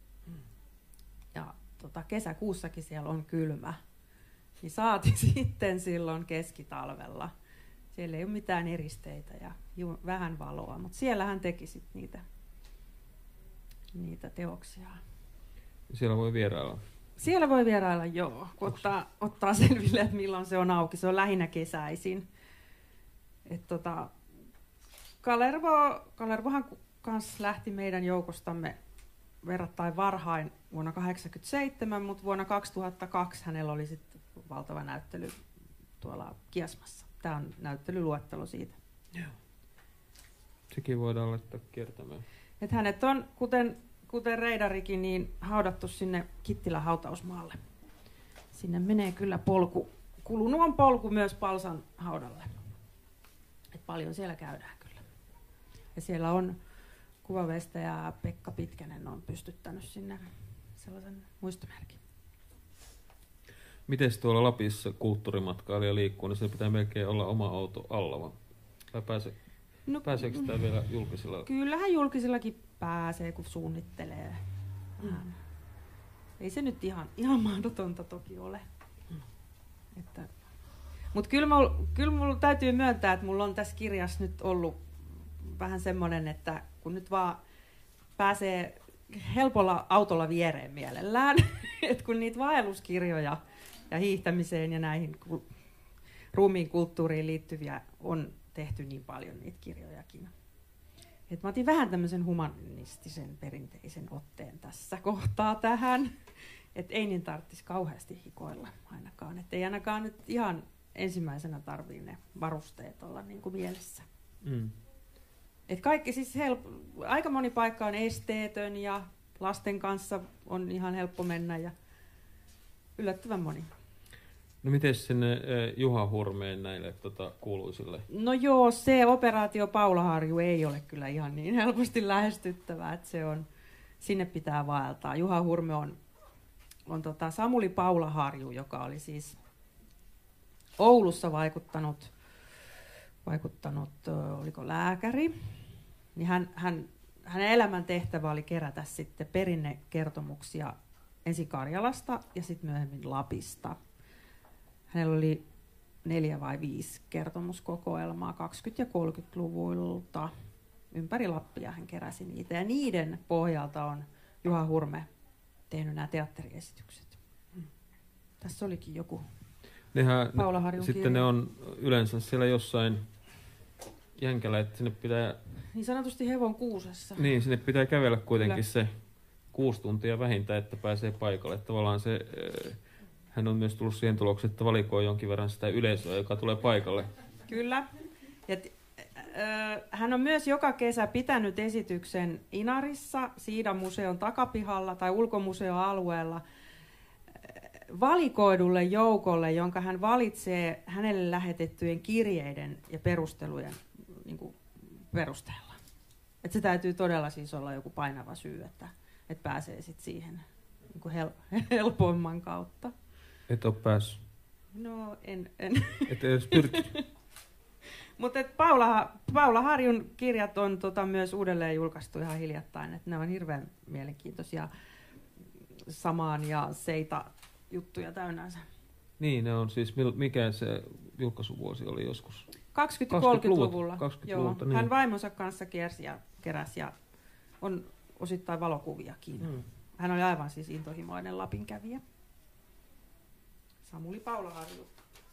Ja tota, kesäkuussakin siellä on kylmä. Niin saatiin sitten silloin keskitalvella. Siellä ei ole mitään eristeitä ja ju- vähän valoa, mutta siellä hän teki sit niitä, niitä teoksia. Siellä voi vierailla. Siellä voi vierailla, joo, kun ottaa, ottaa selville, että milloin se on auki. Se on lähinnä kesäisin. Et tota, Kalervo, Kalervohan kanssa lähti meidän joukostamme verrattain varhain vuonna tuhatyhdeksänsataakahdeksankymmentäseitsemän, mutta vuonna kaksituhattakaksi hänellä oli sitten valtava näyttely tuolla Kiasmassa. Tämä on näyttelyluettelo siitä. Joo. Sekin voidaan laittaa kiertämään. Et hänet on, kuten, kuten Reidarikin, niin haudattu sinne Kittilän hautausmaalle. Sinne menee kyllä polku, kulunut on polku myös Palsan haudalle. Et paljon siellä käydään kyllä. Ja siellä on kuvavestäjä Pekka Pitkänen on pystyttänyt sinne sellaisen muistomerkin. Miten tuolla Lapissa kulttuurimatkailija liikkuu, niin se pitää melkein olla oma auto alla, vai, vai pääse, No, pääseekö sitä vielä julkisilla? Kyllähän julkisillakin pääsee, kun suunnittelee. Mm. Ei se nyt ihan, ihan mahdotonta toki ole. Mm. Että, mutta kyllä mulla kyl mul täytyy myöntää, että mulla on tässä kirjassa nyt ollut vähän semmoinen, että kun nyt vaan pääsee helpolla autolla viereen mielellään, että kun niitä vaelluskirjoja ja hiihtämiseen ja näihin ruumiin kulttuuriin liittyviä on tehty niin paljon niitä kirjojakin. Et mä otin vähän tämmöisen humanistisen perinteisen otteen tässä kohtaa tähän, että ei niin tarvitsisi kauheasti hikoilla ainakaan, että ei ainakaan nyt ihan ensimmäisenä tarvii ne varusteet olla niin kuin mielessä. Mm. Et kaikki siis help- aika moni paikka on esteetön ja lasten kanssa on ihan helppo mennä ja yllättävän moni. No miten sinne Juha Hurmeen näille tota, kuuluisille? No joo, se operaatio Paulaharju ei ole kyllä ihan niin helposti lähestyttävää, että se on, sinne pitää vaeltaa. Juha Hurme on, on tota Samuli Paulaharju, joka oli siis Oulussa vaikuttanut, vaikuttanut oliko lääkäri. Niin hän, hän, hänen elämän tehtävä oli kerätä sitten perinnekertomuksia ensin Karjalasta ja sitten myöhemmin Lapista. hänellä oli neljä vai viisi kertomuskokoelmaa kaksikymmentä- ja kolmekymmentäluvulta. Ympäri Lappia hän keräsi niitä. Ja niiden pohjalta on Juha Hurme tehnyt nämä teatteriesitykset. Mm. Tässä olikin joku Nehän, Paula Harjun sitten kirja. ne on yleensä siellä jossain jänkällä, että sinne pitää, Niin sanotusti hevon kuusessa. niin, sinne pitää kävellä kuitenkin Kyllä. se kuusi tuntia vähintään, että pääsee paikalle. Tavallaan se, äh, hän on myös tullut siihen tulokseen, että valikoi jonkin verran sitä yleisöä, joka tulee paikalle. Kyllä. Ja t- ö, hän on myös joka kesä pitänyt esityksen Inarissa, Siidamuseon takapihalla tai ulkomuseoalueella valikoidulle joukolle, jonka hän valitsee hänelle lähetettyjen kirjeiden ja perustelujen niin kuin perusteella. Et se täytyy todella siis olla joku painava syy, että, että pääsee sit siihen niin kuin hel- helpoimman kautta. Et ole päässyt. No en. en. Et edes pyrkinyt. Mutta Paula, Paula Harjun kirjat on tota, myös uudelleen julkaistu ihan hiljattain. Et ne on hirveän mielenkiintoisia samaan ja seita juttuja täynnänsä. Niin, ne on siis, mikä se julkaisuvuosi oli joskus? kaksikymmentä- ja kolmekymmentäluvulla. kaksikymmentäluvulta, Joo. niin. Hän vaimonsa kanssa kiersi ja keräsi ja on osittain valokuviakin. Hmm. Hän oli aivan siis intohimoinen Lapin kävijä. Samuli Paula Harju.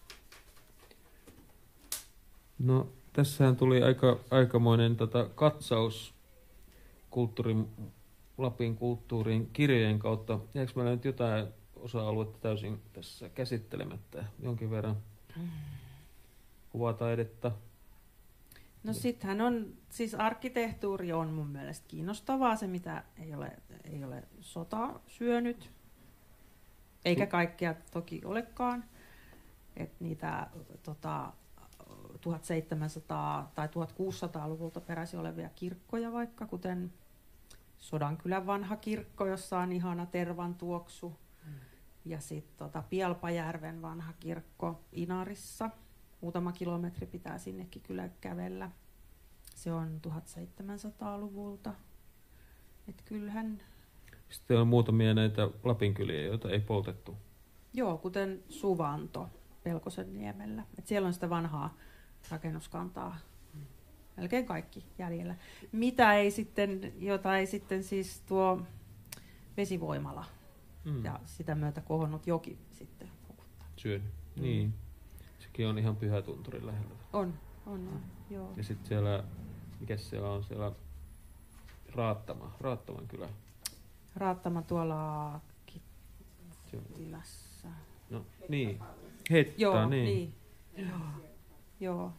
No, tässähän tuli aika, aikamoinen tota, katsaus kulttuurin, Lapin kulttuurin kirjojen kautta. Jääkö meillä nyt jotain osa-aluetta täysin tässä käsittelemättä? Jonkin verran kuvataidetta. No sittenhän on, siis arkkitehtuuri on mun mielestä kiinnostavaa, se mitä ei ole, ei ole sota syönyt, eikä kaikkea toki olekaan. Et niitä tota, tuhatseitsemänsataa- tai tuhatkuusisataaluvulta peräisin olevia kirkkoja vaikka, kuten Sodankylän vanha kirkko, jossa on ihana tervan tuoksu, mm. ja sitten tota Pielpajärven vanha kirkko Inarissa. Muutama kilometri pitää sinnekin kyllä kävellä. Se on tuhatseitsemänsataaluvulta. Et kyllähän, Sitten on muutamia näitä Lapinkyliä, joita ei poltettu. joo, kuten Suvanto Pelkosenniemellä. Et siellä on sitä vanhaa rakennuskantaa melkein kaikki jäljellä. Mitä ei sitten, jota ei sitten siis tuo vesivoimala Mm. ja sitä myötä kohonnut joki sitten hukuttaa. Syönyt. Mm. Niin. Sekin on ihan Pyhätunturin lähellä. On, on, on, joo. Ja sitten siellä, mikä siellä on siellä Raattama, Raattaman kylä. Raattama tuolla Se on- Kittilässä. No niin, Hetta, Joo, niin. niin. Joo. Joo.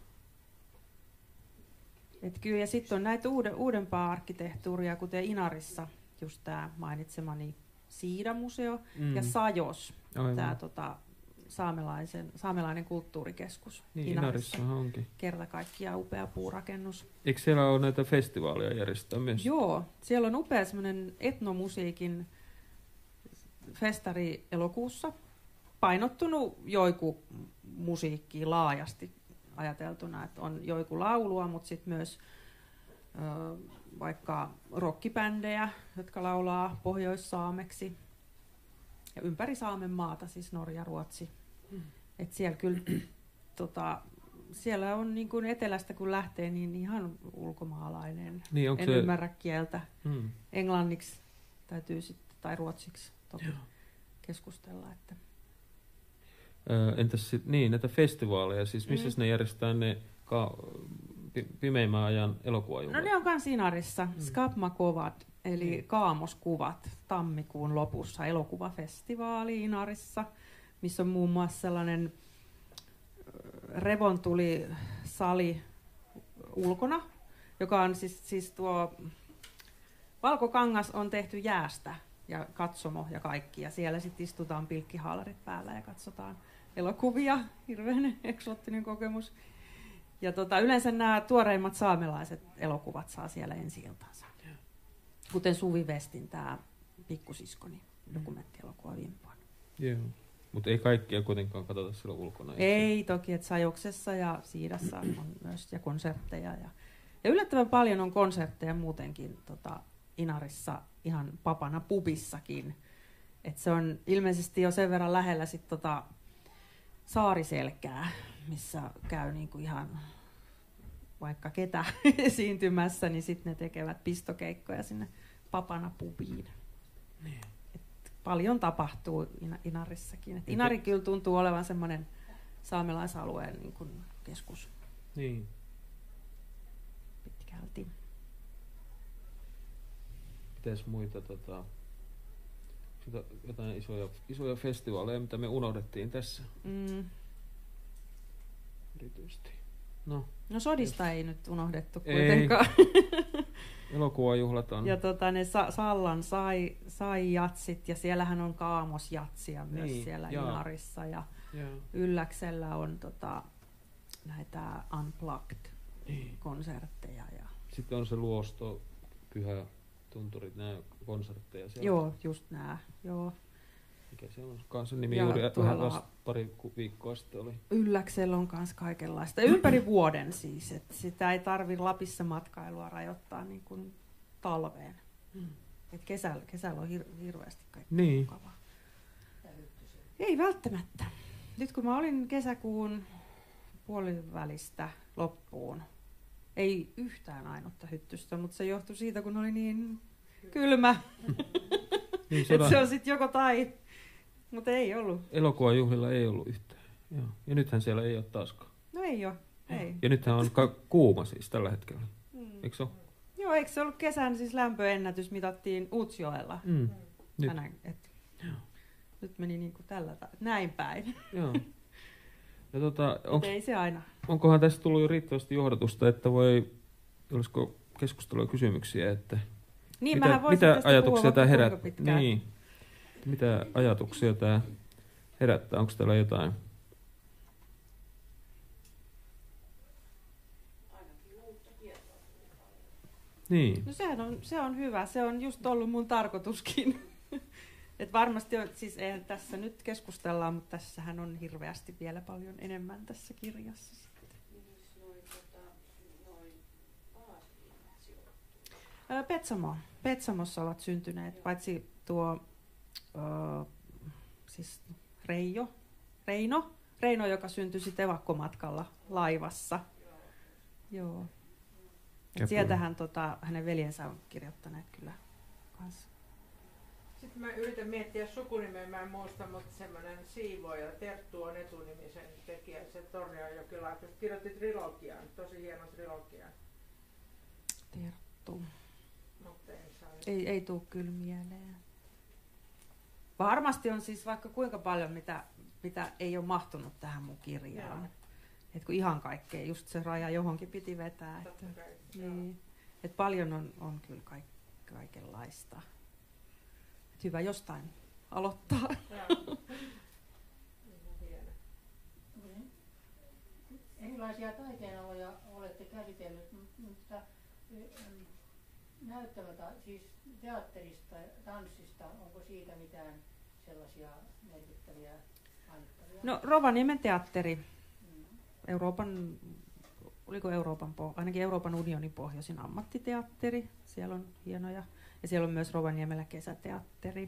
Et kyllä, ja sitten on näitä uuden, uudempaa arkkitehtuuria, kuten Inarissa, just tämä mainitsemani Siidamuseo Mm. ja Sajos, Aivan. tämä tota, saamelaisen, saamelainen kulttuurikeskus Niin, Inarissa. Inarissahan onkin. Kerta kaikkiaan upea puurakennus. Eikö siellä ole näitä festivaaleja järjestää myös? Joo, siellä on upea semmoinen etnomusiikin festari elokuussa, painottunut joiku musiikkiin laajasti ajateltuna, että on joiku laulua, mutta sitten myös ö, vaikka rockibändejä, jotka laulaa pohjoissaameksi ja ympäri Saamen maata, siis Norja, Ruotsi. Mm. Et siellä kyllä tota, siellä on niin kuin etelästä kun lähtee, niin ihan ulkomaalainen. Niin, onko en se... ymmärrä kieltä. Hmm. Englanniksi täytyy sitten, tai ruotsiksi toki Joo. keskustella. Että. Ö, entäs sit, niin, näitä festivaaleja, siis missä Mm. ne järjestää ne ka- pi- pimeimmän ajan elokuvajuhlat? No ne on kans Inarissa, Mm. Skapmakovat, eli Niin. kaamoskuvat tammikuun lopussa, elokuvafestivaali Inarissa, missä on muun muassa sellainen revontulisali ulkona, joka on siis, siis tuo valkokangas on tehty jäästä ja katsomo ja kaikki, ja siellä sitten istutaan pilkkihaalarit päällä ja katsotaan elokuvia, hirveän eksoottinen kokemus. Ja tota, yleensä nämä tuoreimmat saamelaiset elokuvat saa siellä ensi-iltansa. Kuten Suvi Vestin tämä Pikkusiskoni dokumenttielokuva viime vuonna. Joo. Mutta ei kaikkia kuitenkaan katsota silloin ulkona. Ei toki, että Sajoksessa ja Siidassa on myös ja konsertteja. Ja, ja yllättävän paljon on konsertteja muutenkin tota, Inarissa ihan Papana pubissakin. Et se on ilmeisesti jo sen verran lähellä sit, tota, Saariselkää, missä käy niinku ihan vaikka ketä esiintymässä, niin sitten ne tekevät pistokeikkoja sinne Papana pubiin. Niin. Et paljon tapahtuu Ina- Inarissakin. Et Inari kyllä tuntuu olevan semmoinen saamelaisalueen niin kuin keskus Niin. pitkälti. Mites muita tota, sitä, jotain isoja, isoja festivaaleja, mitä me unohdettiin tässä Mm. erityisesti? No, No sodista ei nyt unohdettu Ei. kuitenkaan. elokuvajuhlat on. Ja tota, ne Sa- Sallan sai, sai jatsit, ja siellähän on kaamosjatsia myös Niin, siellä jaa. Inarissa. Ja Joo. Ylläksellä on tota, näitä unplugged-konsertteja. Niin. Ja... Sitten on se Luosto, Pyhä, Tunturit, nämä konsertteja siellä. Joo, just nää. Joo. Mikä se on? Kanssa nimi Ja juuri tuolla- vähän vasta pari ku- viikkoa sitten oli. Ylläksellä on myös kaikenlaista. Ympäri vuoden siis. Et sitä ei tarvitse Lapissa matkailua rajoittaa niin kuin talveen. Et kesällä, kesällä on hir- hirveästi kaikkea Niin. mukavaa. Ei välttämättä. Nyt kun mä olin kesäkuun puolivälistä loppuun, ei yhtään ainutta hyttystä, mutta se johtui siitä, kun oli niin kylmä. Niin, Et sodan se on sitten joko tai, mutta ei ollut. elokuvajuhlilla ei ollut yhtään. Joo. Ja nythän siellä ei ole taaskaan. No ei ole, ei. Ja nythän on ka- kuuma siis tällä hetkellä. Mm. Eikö se ole? Joo, eikö se ollut kesän siis lämpöennätys mitattiin Utsjoella Mm. Nyt. tänään? Et nyt meni niinku tällä ta- näin päin. Joo. Ja tota, Onks... onks, Ei se aina. onkohan tässä tullut jo riittävästi johdatusta, että voi, olisiko keskustelua kysymyksiä, että Niin, mitä, mähän voisin mitä tästä ajatuksia puhua tämä vaikka herättää? kuinka pitkään. Niin. Mitä ajatuksia tämä herättää? Onko täällä jotain? Niin. No sehän on, se on hyvä, se on just ollut mun tarkoituskin. Et varmasti on, siis eihän tässä nyt keskustellaan, mutta tässähän on hirveästi vielä paljon enemmän tässä kirjassa. sitten. Ää, Petsamo. Petsamossa ovat syntyneet, paitsi tuo ö, siis Reijo, Reino, Reino, joka syntyi sitten evakkomatkalla laivassa. Joo. Ja Et sieltähän tota, hänen veljensä on kirjoittaneet kyllä kanssa. Sitten mä yritän miettiä sukunimeä, mä en muista, mutta semmoinen siivooja, Terttu on etunimisen tekijä, se Tornionjokilaakso, kirjoitti trilogian, tosi hieno trilogian, Terttu. mutta en saa nyt. Ei, ei tuu kyllä mieleen. Varmasti on siis vaikka kuinka paljon, mitä, mitä ei ole mahtunut tähän mun kirjaan. Joo. Et kun ihan kaikkea, just se raja johonkin piti vetää. Totta Että, kai, joo. niin, et paljon on, on kyllä kaik, kaikenlaista. Et hyvä jostain aloittaa. Joo. Ihan hieno. Erilaisia taiteenaloja olette käsitellyt, mutta ähm, näyttämätä, siis teatterista ja tanssista, onko siitä mitään sellaisia merkittäviä annettavia? No Rovaniemen teatteri, Euroopan, oliko Euroopan, po- ainakin Euroopan unionin pohjoisin ammattiteatteri, siellä on hienoja. Ja siellä on myös Rovaniemellä kesäteatteri.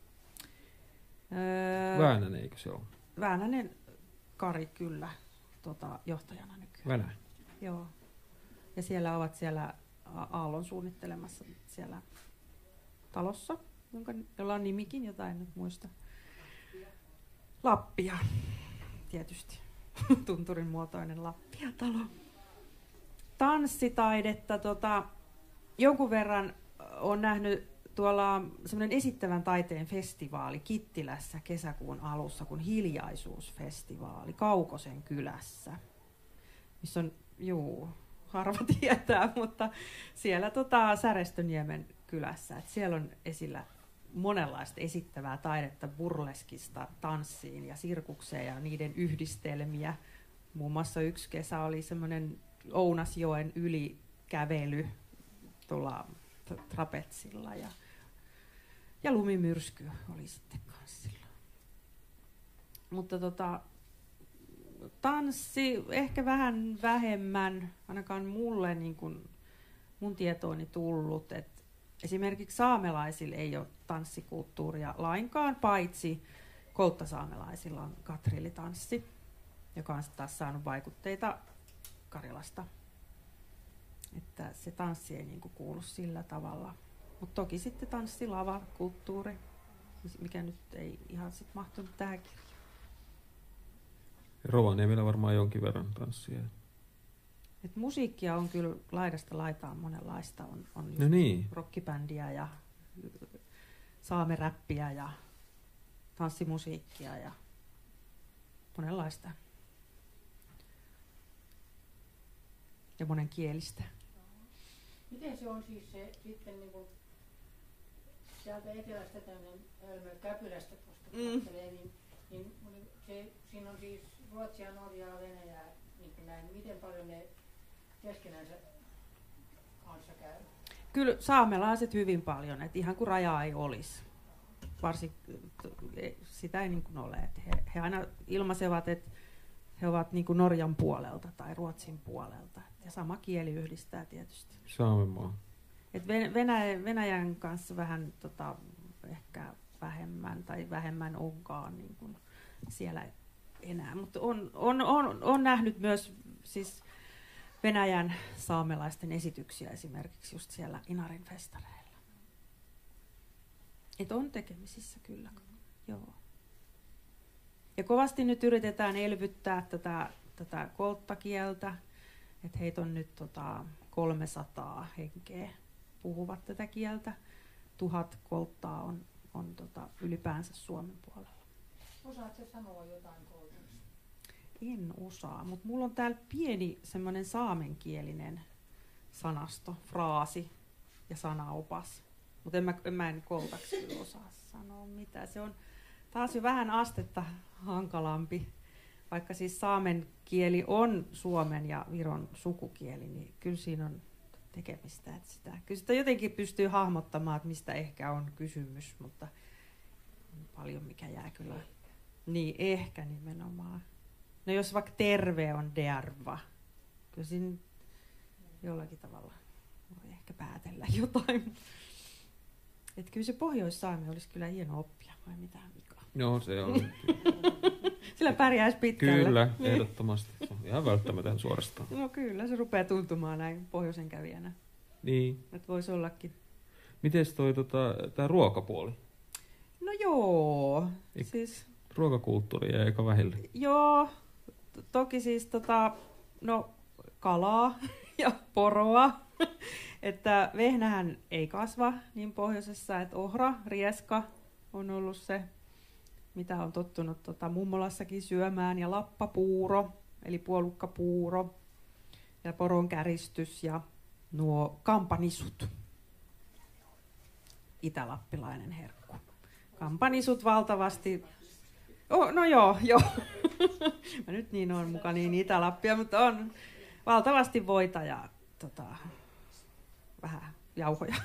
Öö, Väänänen, eikö se ole? Väänänen Kari kyllä tota, johtajana nykyään. Vänä. Joo. Ja siellä ovat siellä A- Aallon suunnittelemassa siellä talossa, jonka, jolla on nimikin, jota en nyt muista. Lappia, tietysti. Tunturin muotoinen Lappia-talo. Tanssitaidetta tota, jonkun verran on nähnyt tuolla semmoinen esittävän taiteen festivaali Kittilässä kesäkuun alussa, kun Hiljaisuusfestivaali Kaukosen kylässä, missä on, juu, harva tietää, mutta siellä tota, Särestöniemen kylässä, että siellä on esillä monenlaista esittävää taidetta burleskista tanssiin ja sirkukseen ja niiden yhdistelmiä. Muun muassa yksi kesä oli semmoinen Ounasjoen yli kävely tuolla trapetsilla ja, ja lumimyrsky oli sitten kanssa silloin. Mutta tota, tanssi ehkä vähän vähemmän, ainakaan mulle niin kuin mun tietooni tullut, että esimerkiksi saamelaisilla ei ole tanssikulttuuria lainkaan, paitsi kolttasaamelaisilla on katrillitanssi. joka on taas saanut vaikutteita Karjalasta. Että se tanssi ei niinku kuulu sillä tavalla. Mutta toki sitten tanssi, lava, kulttuuri, mikä nyt ei ihan sit mahtunut tähän kirjaan. Rovaniemellä varmaan jonkin verran tanssia. Et musiikkia on kyllä laidasta laitaan monenlaista. On, on just No niin. rockibändiä ja saameräppiä ja tanssimusiikkia ja monenlaista. Ja monenkielistä. Miten se on siis se sitten niin kuin sieltä etelästä tänne Hölmö Käpylästä tuosta Mm. katselee, niin, niin, niin se, siinä on siis Ruotsia, Norjaa, Venäjää, niin kuin näin. Miten paljon ne keskenänsä kanssa käy? Kyllä saamelaiset hyvin paljon, että ihan kuin rajaa ei olisi. Varsin sitä ei niin kuin ole. Että he, he aina ilmaisevat, että he ovat niin kuin Norjan puolelta tai Ruotsin puolelta. Ja sama kieli yhdistää tietysti. Saamenmaa. Et Venäjän, Venäjän kanssa vähän tota, ehkä vähemmän tai vähemmän onkaan niin kuin siellä enää. Mutta on, on, on, on nähnyt myös siis Venäjän saamelaisten esityksiä esimerkiksi just siellä Inarin festareilla. Et on tekemisissä kyllä. Joo. Ja kovasti nyt yritetään elvyttää tätä, tätä kolttakieltä. Että heitä on nyt tota, kolmesataa henkeä puhuvat tätä kieltä. Tuhat kolttaa on, on tota, ylipäänsä Suomen puolella. Osaatko sanoa jotain koltasta? En osaa, mutta mulla on täällä pieni semmoinen saamenkielinen sanasto, fraasi ja sanaopas. Mutta en mä, en mä en koltaksi kyllä osaa sanoa mitään. Se on taas jo vähän astetta hankalampi. Vaikka siis saamen kieli on Suomen ja Viron sukukieli, niin kyllä siinä on tekemistä. Että sitä, kyllä sitä jotenkin pystyy hahmottamaan, että mistä ehkä on kysymys, mutta on paljon mikä jää kyllä. Niin, ehkä nimenomaan. No jos vaikka terve on derva, kyllä siinä jollakin tavalla voi ehkä päätellä jotain. Että kyllä se pohjoissaame olisi kyllä hieno oppia, vai mitä Mika? Joo, se on. Sillä pärjäisi pitkälle. Kyllä, ehdottomasti. Se on ihan välttämätön suorastaan. No kyllä, se rupeaa tuntumaan näin pohjoisen kävijänä. Niin. Että voisi ollakin. Mites toi tota, tää ruokapuoli? No joo. Ik- Siis, Ruokakulttuuri jäi aika vähille. joo. To- toki siis tota, no kalaa ja poroa. Että vehnähän ei kasva niin pohjoisessa, että ohra, rieska on ollut se, mitä on tottunut tota, mummolassakin syömään, ja lappapuuro, eli puolukkapuuro, ja poron käristys ja nuo kampanisut. Itälappilainen herkku. Kampanisut valtavasti. Oh, no joo, joo. Mä nyt niin on mukaan niin Itä-Lappia, mutta on valtavasti voita ja tota, vähän jauhoja.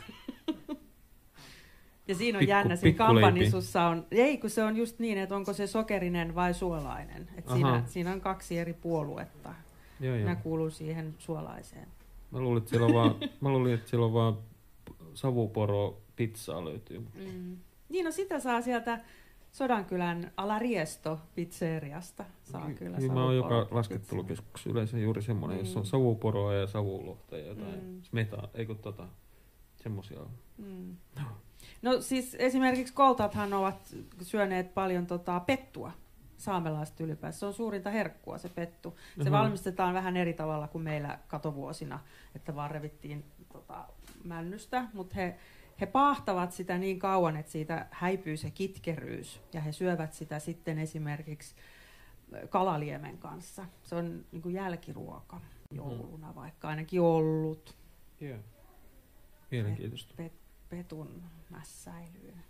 Ja siinä on Pikku- jännä, siinä pikkuleipiä. kampanisussa on, ei kun se on just niin, että onko se sokerinen vai suolainen. Et siinä, siinä on kaksi eri puoluetta. Joo, joo. Nämä kuuluu siihen suolaiseen. Mä luulin, että siellä on vaan, mä luulin, että siellä on vaan savuporo pizzaa löytyy. Mm. Niin, no sitä saa sieltä Sodankylän Alariesto pizzeriasta. Saa kyllä Niin mä oon joka savuporo- laskettelukeskuksessa yleensä juuri semmoinen, Mm. jossa on savuporoa ja savulohta ja jotain Mm. smetaa, eikö tota, semmosia on. Mm. No siis esimerkiksi koltathan ovat syöneet paljon tota pettua, saamelaiset ylipäänsä. Se on suurinta herkkua se pettu. Se Aha. valmistetaan vähän eri tavalla kuin meillä katovuosina, että vaan revittiin tota, männystä, mutta he, he paahtavat sitä niin kauan, että siitä häipyy se kitkeryys, ja he syövät sitä sitten esimerkiksi kalaliemen kanssa. Se on niin kuin jälkiruoka jouluna, vaikka ainakin ollut. Yeah. Mielenkiintoista. Pet, petun mässäilyyn.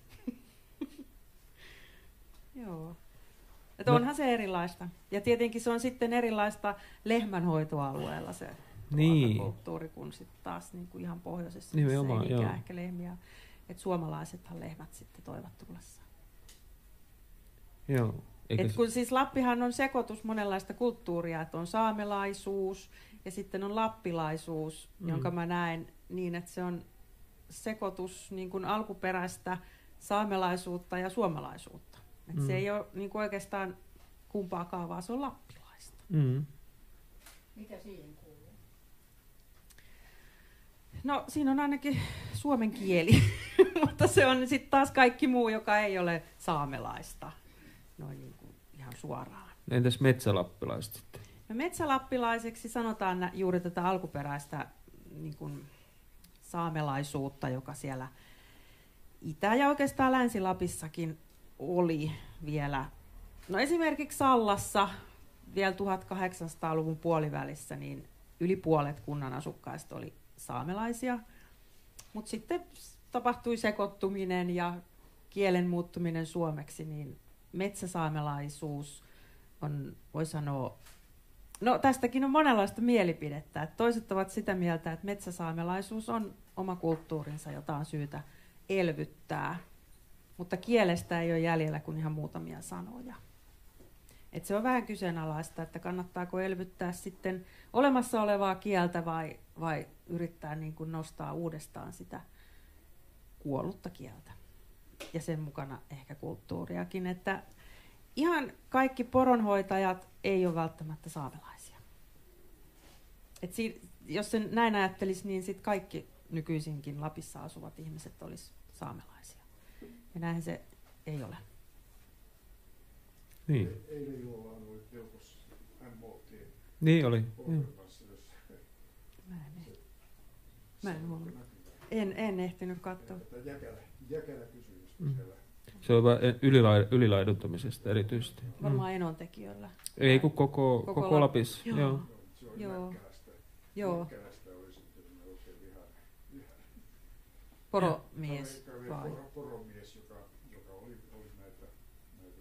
Joo. Et No. onhan se erilaista. Ja tietenkin se on sitten erilaista lehmänhoitoalueella se Niin. kulttuuri, kun sitten taas niin kuin ihan pohjoisessa, Nimenomaan, missä ei niinkään joo. ehkä lehmiä. Et suomalaisethan lehmät sitten toivat tullessaan. Joo. Eikö Et se- kun siis Lappihan on sekoitus monenlaista kulttuuria, että on saamelaisuus ja sitten on lappilaisuus, Mm. jonka mä näen niin, että se on sekoitus niin kuin alkuperäistä saamelaisuutta ja suomalaisuutta. Et Mm. se ei ole niin kuin oikeastaan kumpaakaan, vaan se on lappilaista. Mm. Mikä siihen kuuluu? No siinä on ainakin suomen kieli, mutta se on sitten taas kaikki muu, joka ei ole saamelaista, noin niin kuin ihan suoraan. Entäs metsälappilaiset sitten? No metsälappilaiseksi sanotaan nä- juuri tätä alkuperäistä niin kuin saamelaisuutta, joka siellä Itä- ja oikeastaan Länsi-Lapissakin oli vielä. No esimerkiksi Sallassa vielä tuhatkahdeksansataaluvun puolivälissä niin yli puolet kunnan asukkaista oli saamelaisia, mutta sitten tapahtui sekoittuminen ja kielen muuttuminen suomeksi, niin metsäsaamelaisuus on, voi sanoa, no tästäkin on monenlaista mielipidettä. Että toiset ovat sitä mieltä, että metsäsaamelaisuus on oma kulttuurinsa, jota on syytä elvyttää, mutta kielestä ei ole jäljellä kuin ihan muutamia sanoja. Et se on vähän kyseenalaista, että kannattaako elvyttää sitten olemassa olevaa kieltä vai, vai yrittää niin kuin nostaa uudestaan sitä kuollutta kieltä. Ja sen mukana ehkä kulttuuriakin, että ihan kaikki poronhoitajat ei ole välttämättä saamelaisia. Et si- jos sen näin ajattelisi, niin sit kaikki nykyisinkin Lapissa asuvat ihmiset olisi saamelaisia. Ja näin se ei ole. Niin. Eilen illallaan oli Telkossa M O T. Niin oli. Mä en, Mä en, huomannut. en, en ehtinyt katsoa. Jäkälä, jäkälä kysymys Mm. siellä. Se on vain ylila- ylilaiduttamisesta erityisesti. Varmaan enontekijöllä. Ei kun koko, Koko koko Lap- Lapissa. Joo. Joo. Se oli Joo. Mäkkälästä. Joo, Mäkkälästä oli sitten oikein vihainen. poromies Kävi vai? poro- poromies, joka, joka oli, oli näitä, näitä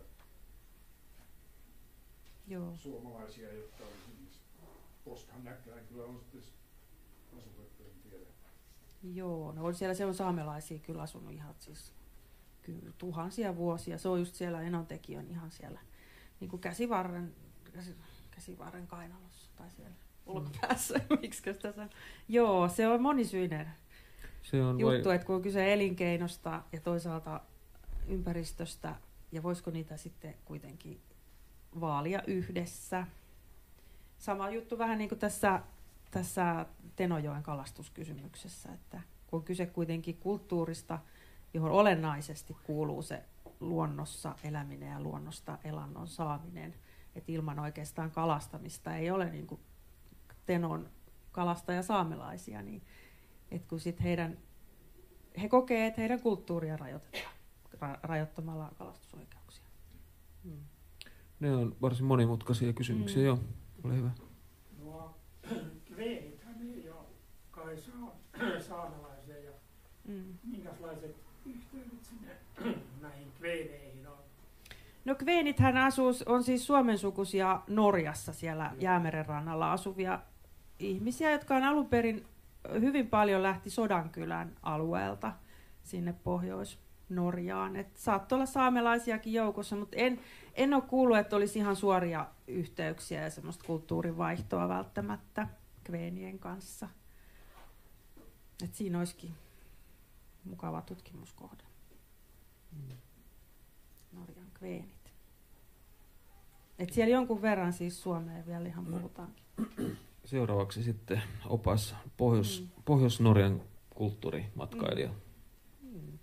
Joo. suomalaisia, jotka oli siis Koskan Näkkälä kyllä on sitten asutettu, en tiedä. Joo, no on siellä se on saamelaisia kyllä asunut ihan siis kyllä tuhansia vuosia. Se on just siellä Enontekiön ihan siellä niin kuin käsivarren, käsi, käsivarren kainalossa tai siellä ulkopäässä. Miksikä sitä sanoo? Joo, se on monisyinen Se on juttu, vai... että kun on kyse elinkeinosta ja toisaalta ympäristöstä ja voisiko niitä sitten kuitenkin vaalia yhdessä. Sama juttu vähän niin kuin tässä, tässä Tenojoen kalastuskysymyksessä, että kun on kyse kuitenkin kulttuurista, johon olennaisesti kuuluu se luonnossa eläminen ja luonnosta elannon saaminen, että ilman oikeastaan kalastamista ei ole niin kuin Tenon kalastajasaamelaisia, niin että kun sit heidän, he kokee, että heidän kulttuuria rajoitetaan ra- rajoittamalla kalastusoikeuksia. Hmm. Ne on varsin monimutkaisia kysymyksiä, mm. joo. Ole hyvä. No, kveenithän ei ole kai saa, saamelaisia ja Mm. minkälaiset yhteydet sinne näihin kveeneihin on? No kveenithän asuu, on siis suomensukuisia Norjassa siellä Jäämeren rannalla asuvia ihmisiä, jotka on alun perin hyvin paljon lähti Sodankylän alueelta sinne Pohjois-Norjaan. Et saattoi olla saamelaisiakin joukossa, mutta en, en ole kuullut, että olisi ihan suoria yhteyksiä ja semmoista kulttuurivaihtoa välttämättä kveenien kanssa. Et siinä olisikin mukava tutkimuskohde. Mm. Norjan kveenit. Et siellä jonkun verran siis Suomeen vielä ihan puhutaankin. Seuraavaksi sitten opas Pohjois, Mm. Pohjois-Norjan kulttuurimatkailija. Mm.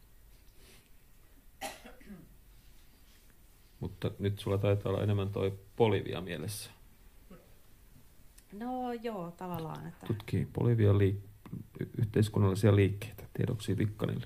Mutta nyt sulla taitaa olla enemmän toi Bolivia mielessä. No joo, tavallaan. Että Tutkii Bolivian liik- y- yhteiskunnallisia liikkeitä. Tiedoksi Vikkanille.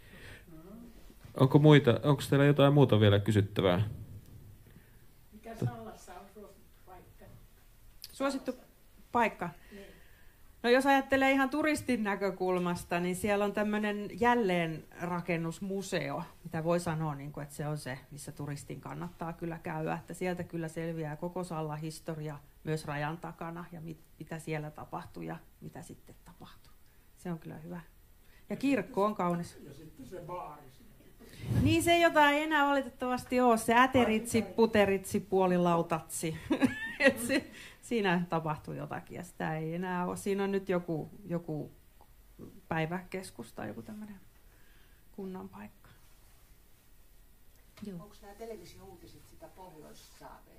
Onko, muita, onko teillä jotain muuta vielä kysyttävää? Mikä Sallassa on suosittu paikka? suosittu paikka. Niin. No jos ajattelee ihan turistin näkökulmasta, niin siellä on tämmöinen jälleenrakennusmuseo, mitä voi sanoa, niin kuin, että se on se, missä turistin kannattaa kyllä käydä. Että sieltä kyllä selviää koko Sallan historia myös rajan takana ja mit, mitä siellä tapahtui ja mitä sitten tapahtui. Se on kyllä hyvä. Ja kirkko on kaunis. Ja sitten se baari. Niin se, jota ei enää valitettavasti ole, se äteritsi, puteritsi, puolilautatsi. Et se, siinä tapahtui jotakin ja sitä ei enää ole. Siinä on nyt joku, joku päiväkeskus tai joku tämmöinen kunnan paikka. Joo. Onko nämä televisio-uutiset sitä Pohjois-Saamea sitten?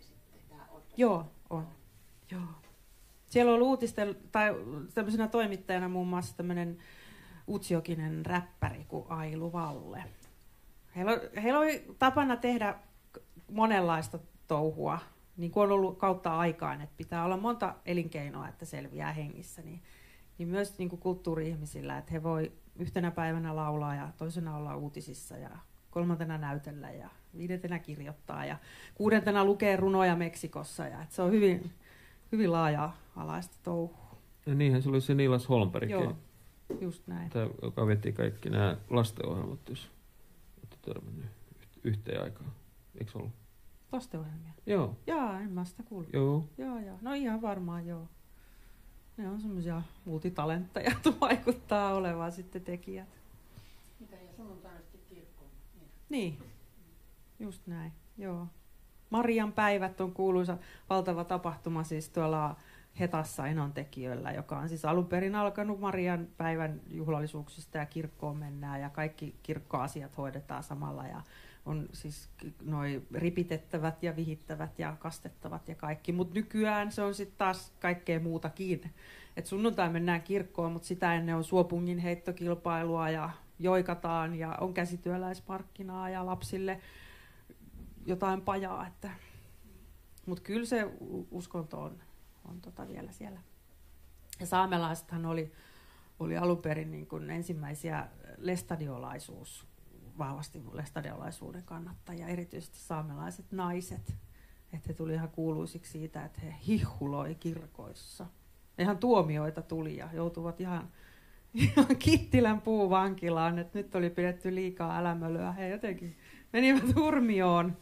Tää on. Joo, on. Joo. Siellä on uutisten, tai tämmöisenä toimittajana muun muassa tämmöinen utsjokinen räppäri kuin Ailu Valle. Heillä, on, heillä oli tapana tehdä monenlaista touhua, niin kuin on ollut kautta aikaan, että pitää olla monta elinkeinoa, että selviää hengissä. Niin, niin myös niin kuin kulttuuri-ihmisillä, että he voi yhtenä päivänä laulaa ja toisena olla uutisissa ja kolmantena näytellä ja viidentenä kirjoittaa ja kuudentena lukee runoja Meksikossa. Ja, että se on hyvin, hyvin laaja-alaista touhua. Ja niinhän se oli se Niilas Holmberg, Joo, just näin. Tämä, joka veti kaikki nämä lastenohjelmat, jos olette törmännyt yhteen aikaan. Eikö ollut? Lastenohjelmia? Joo. Jaa, en mä sitä kuullut. Joo. Joo, joo. No ihan varmaan joo. Ne on semmoisia multitalentteja, vaikuttaa olevaa sitten tekijät. Mitä ja sunnuntaina sitten kirkkoon? Niin, just näin, joo. Marian päivät on kuuluisa valtava tapahtuma siis tuolla Hetassa Enontekijöllä, joka on siis alun perin alkanut Marian päivän juhlallisuuksista ja kirkkoon mennään ja kaikki kirkkoasiat hoidetaan samalla ja on siis noi ripitettävät ja vihittävät ja kastettavat ja kaikki, mutta nykyään se on sitten taas kaikkea muutakin. Et sunnuntai mennään kirkkoon, mutta sitä ennen on suopungin heittokilpailua ja joikataan ja on käsityöläismarkkinaa ja lapsille jotain pajaa. Että... Mutta kyllä se uskonto on, on tota vielä siellä. Ja saamelaisethan oli, oli alun perin niin kuin ensimmäisiä lestadiolaisuus, vahvasti lestadiolaisuuden kannattajia, erityisesti saamelaiset naiset. Että he tuli ihan kuuluisiksi siitä, että he hihhuloi kirkoissa. Ihan tuomioita tuli ja joutuvat ihan, ihan Kittilän puuvankilaan, että nyt oli pidetty liikaa älämölöä. He jotenkin menivät hurmioon.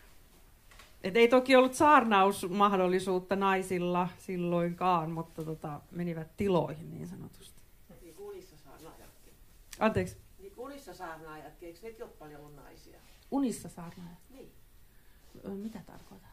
Et ei toki ollut saarnausmahdollisuutta naisilla silloinkaan, mutta tota, menivät tiloihin niin sanotusti. Niin unissa saarnaajatkin. Anteeksi? Niin unissa saarnaajatkin, eikö nekin ole paljon ollut naisia? Unissa saarnaajat? Niin. Ö, mitä tarkoittaa?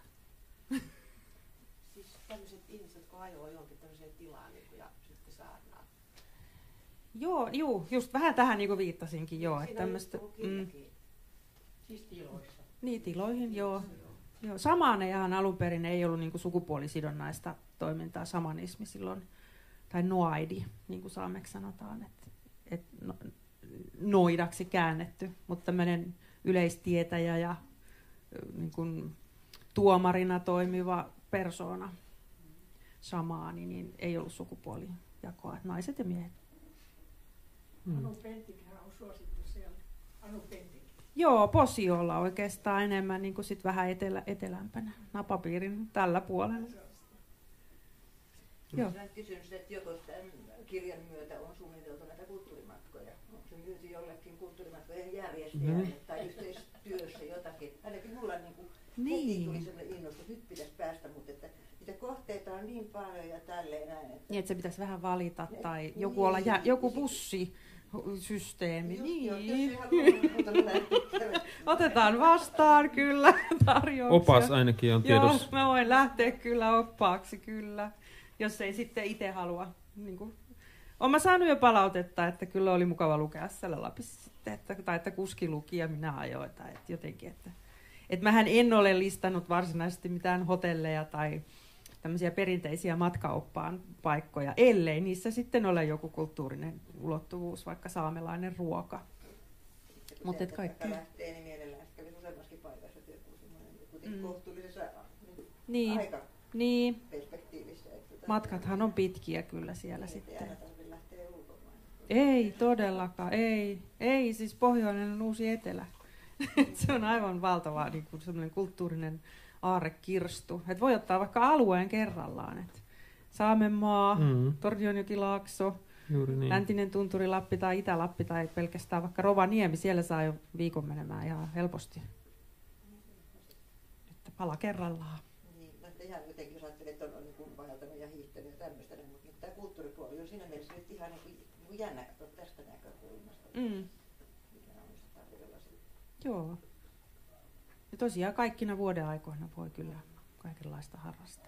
Siis tämmöiset ihmiset, jotka ajoivat johonkin tämmöiseen tilaan niin ja sitten saarnaa. Joo, juu, just vähän tähän niin kuin viittasinkin. Joo, Siinä että tämmöistä, mm, Siis tiloissa. niin, tiloihin, joo. Joo, samaanejahan alun perin ei ollut niinku sukupuolisidonnaista toimintaa, samanismi silloin, tai noaidi, niin kuin saameksi sanotaan, että et no, noidaksi käännetty, mutta tämmöinen yleistietäjä ja niin kuin tuomarina toimiva persoona, shamaani, niin ei ollut sukupuolijakoa, että naiset ja miehet. Hmm. Anu Pentikhän on suosittu siellä. Anu Pentik. Joo, Posiolla oikeastaan enemmän niin kuin sit vähän etelä, etelämpänä, napapiirin tällä puolella. Joo. Olen kysynyt, että joko tämän kirjan myötä on suunniteltu näitä kulttuurimatkoja. Onko se myyty jollekin kulttuurimatkojen järjestäjälle mm. tai yhteistyössä jotakin. Ainakin mulla niin kuin niin. heti tuli sellainen innostus, että nyt pitäisi päästä, mutta että niitä kohteita on niin paljon ja tälleen näin. Että... Niin, että se pitäisi vähän valita tai niin, joku, olla jä, joku bussi. Systeemi. Niin. Otetaan vastaan kyllä tarjouksia. Opas ainakin on tiedossa. Joo, mä voin lähteä kyllä oppaaksi kyllä, jos ei sitten itse halua. Niin kuin. Olen mä saanut jo palautetta, että kyllä oli mukava lukea siellä Lapissa sitten, että, tai että kuski luki ja minä ajoin. Tai että jotenkin, että, että mähän en ole listannut varsinaisesti mitään hotelleja tai tämmöisiä perinteisiä matkaoppaan paikkoja, ellei niissä sitten ole joku kulttuurinen ulottuvuus, vaikka saamelainen ruoka. Mutta kaikki lähtee, niin mielellään kävisi useammassakin paikassa kuitenkin mm. kohtuullisessa niin. aika niin. perspektiivissä. Matkathan on pitkiä kyllä siellä ei sitten. Ei aina tarvitse lähteä ulkomaan. Ei todellakaan, ei. Ei, siis pohjoinen on uusi etelä. Se on aivan valtava niin kuin semmoinen kulttuurinen aarrekirstu. Et voi ottaa vaikka alueen kerrallaan. Et Saamenmaa, mm-hmm. Tornionjokilaakso, niin. Läntinen tunturi Lappi tai Itä-Lappi tai pelkästään vaikka Rovaniemi. Siellä saa jo viikon menemään ihan helposti. Että pala kerrallaan. Niin, no, ihan jotenkin jos ajattelee, että on, on niin vaeltanut ja hiihtänyt ja tämmöistä, mutta tämä kulttuuripuoli on siinä mielessä nyt ihan niin kuin, niin kuin jännä katsoa tästä näkökulmasta. Mm. Joo. Ja tosiaan kaikkina vuodenaikoina voi kyllä kaikenlaista harrastaa.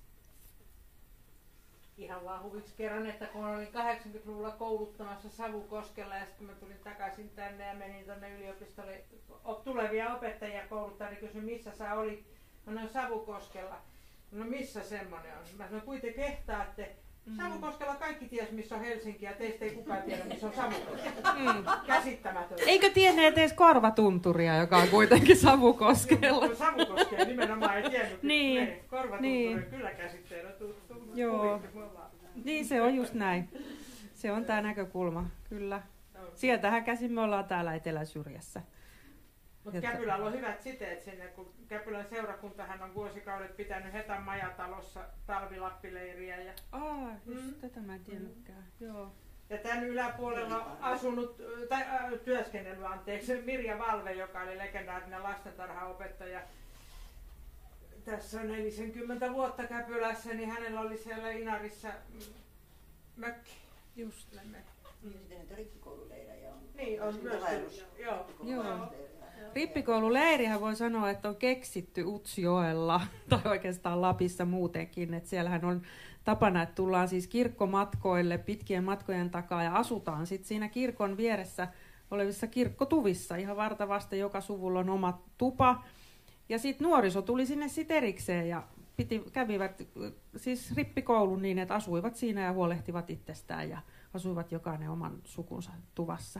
Ihan vaan huviksi kerran, että kun olin kahdeksankymmentäluvulla kouluttamassa Savukoskella ja sitten mä tulin takaisin tänne ja menin tuonne yliopistolle tulevia opettajia kouluttaa, niin kysyin, missä sä olit? Mä noin Savukoskella. No missä semmoinen on? Mä sanoin, kuiten kehtaatte. Mm. Savukoskella kaikki ties, missä on Helsinki, ja teistä ei kukaan tiedä, missä on Savukoskella. Mm. Käsittämätöntä. Eikö tienneet edes Korvatunturia, joka on kuitenkin Savukoskella? No, Savukoskella nimenomaan ei tiennyt. Niin. Korvatunturi niin. kyllä käsitteenä tuttu. Joo. Niin se on just näin. Se on tää näkökulma, kyllä. Sieltähän käsin me ollaan täällä eteläsyrjässä. Mutta Käpylällä on hyvät siteet sinne, kun Käpylän seurakuntahan on vuosikaudet pitänyt Hetan majatalossa talvilappileiriä. Ja... Aa, just mm. tätä mä en tiennytkään. Mm. Joo. Ja tämän yläpuolella on asunut, tai äh, työskennellyt anteeksi, Mirja Valve, joka oli legendaarinen lastentarhaopettaja. Tässä on neljäkymmentä vuotta Käpylässä, niin hänellä oli siellä Inarissa mökki. Just. Niin sitten näitä rippikoululeirejä on. Niin, on myös. Joo. Joo. Rippikoululeirihän voi sanoa, että on keksitty Utsjoella, tai oikeastaan Lapissa muutenkin. Että siellähän on tapana, että tullaan siis kirkkomatkoille pitkien matkojen takaa ja asutaan sitten siinä kirkon vieressä olevissa kirkkotuvissa. Ihan vartavasti joka suvulla on oma tupa. Ja sitten nuoriso tuli sinne sitten erikseen ja piti, kävivät siis rippikoulun niin, että asuivat siinä ja huolehtivat itsestään ja asuivat jokainen oman sukunsa tuvassa.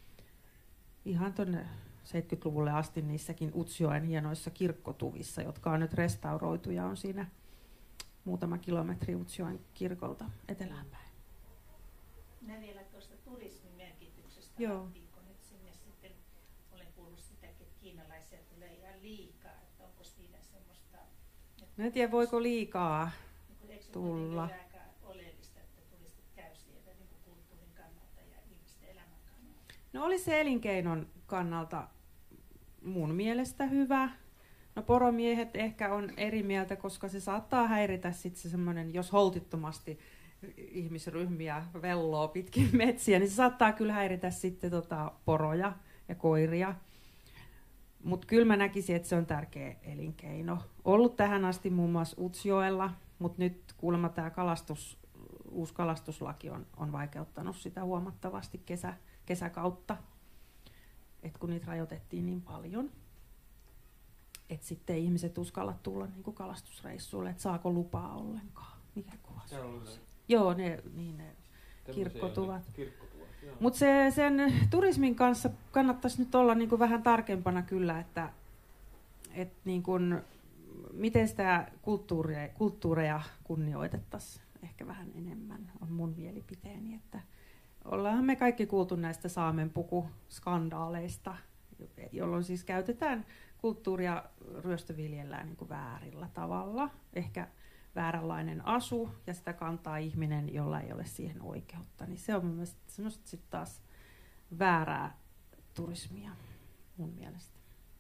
Ihan tuonne seitsemänkymmentäluvulle asti niissäkin Utsjoen hienoissa kirkkotuvissa, jotka on nyt restauroitu ja on siinä muutama kilometri Utsjoen kirkolta etelään päin. Minä vielä tuosta turismin merkityksestä. Joo. Nyt sinne sitten olen kuullut sitäkin, että kiinalaisia tulee ihan liikaa. Että onko siinä semmoista... Mä en tiedä, voiko liikaa eikö tulla. Eikö aika oleellista, että turistit käy siellä niin kuin kulttuurin kannalta ja ihmisten elämän kannalta? No oli se elinkeinon kannalta mun mielestä hyvä. No poromiehet ehkä on eri mieltä, koska se saattaa häiritä sit se semmoinen, jos holtittomasti ihmisryhmiä velloo pitkin metsiä, niin se saattaa kyllä häiritä sitten tota poroja ja koiria. Mutta kyllä mä näkisin, että se on tärkeä elinkeino. Ollut tähän asti muun muassa Utsjoella, mutta nyt kuulemma tämä kalastus, uusi kalastuslaki on, on vaikeuttanut sitä huomattavasti kesä, kesäkautta. Et kun niitä rajoitettiin niin paljon, että sitten ihmiset uskalla tulla niinku kalastusreissuille, että saako lupaa ollenkaan. Mikä kuva se on? Joo, ne, niin ne kirkkotuvat. kirkkotuvat Mutta se, sen turismin kanssa kannattaisi nyt olla niinku vähän tarkempana kyllä, että et niinku, miten sitä kulttuureja, kulttuureja kunnioitettaisiin ehkä vähän enemmän, on mun mielipiteeni. Että ollaanhan me kaikki kuultu näistä saamenpukuskandaaleista, jolloin siis käytetään kulttuuria ryöstöviljellään niin kuin väärillä tavalla. Ehkä vääränlainen asu ja sitä kantaa ihminen, jolla ei ole siihen oikeutta. Niin se on mun mielestä semmoista sitten taas väärää turismia mun mielestä.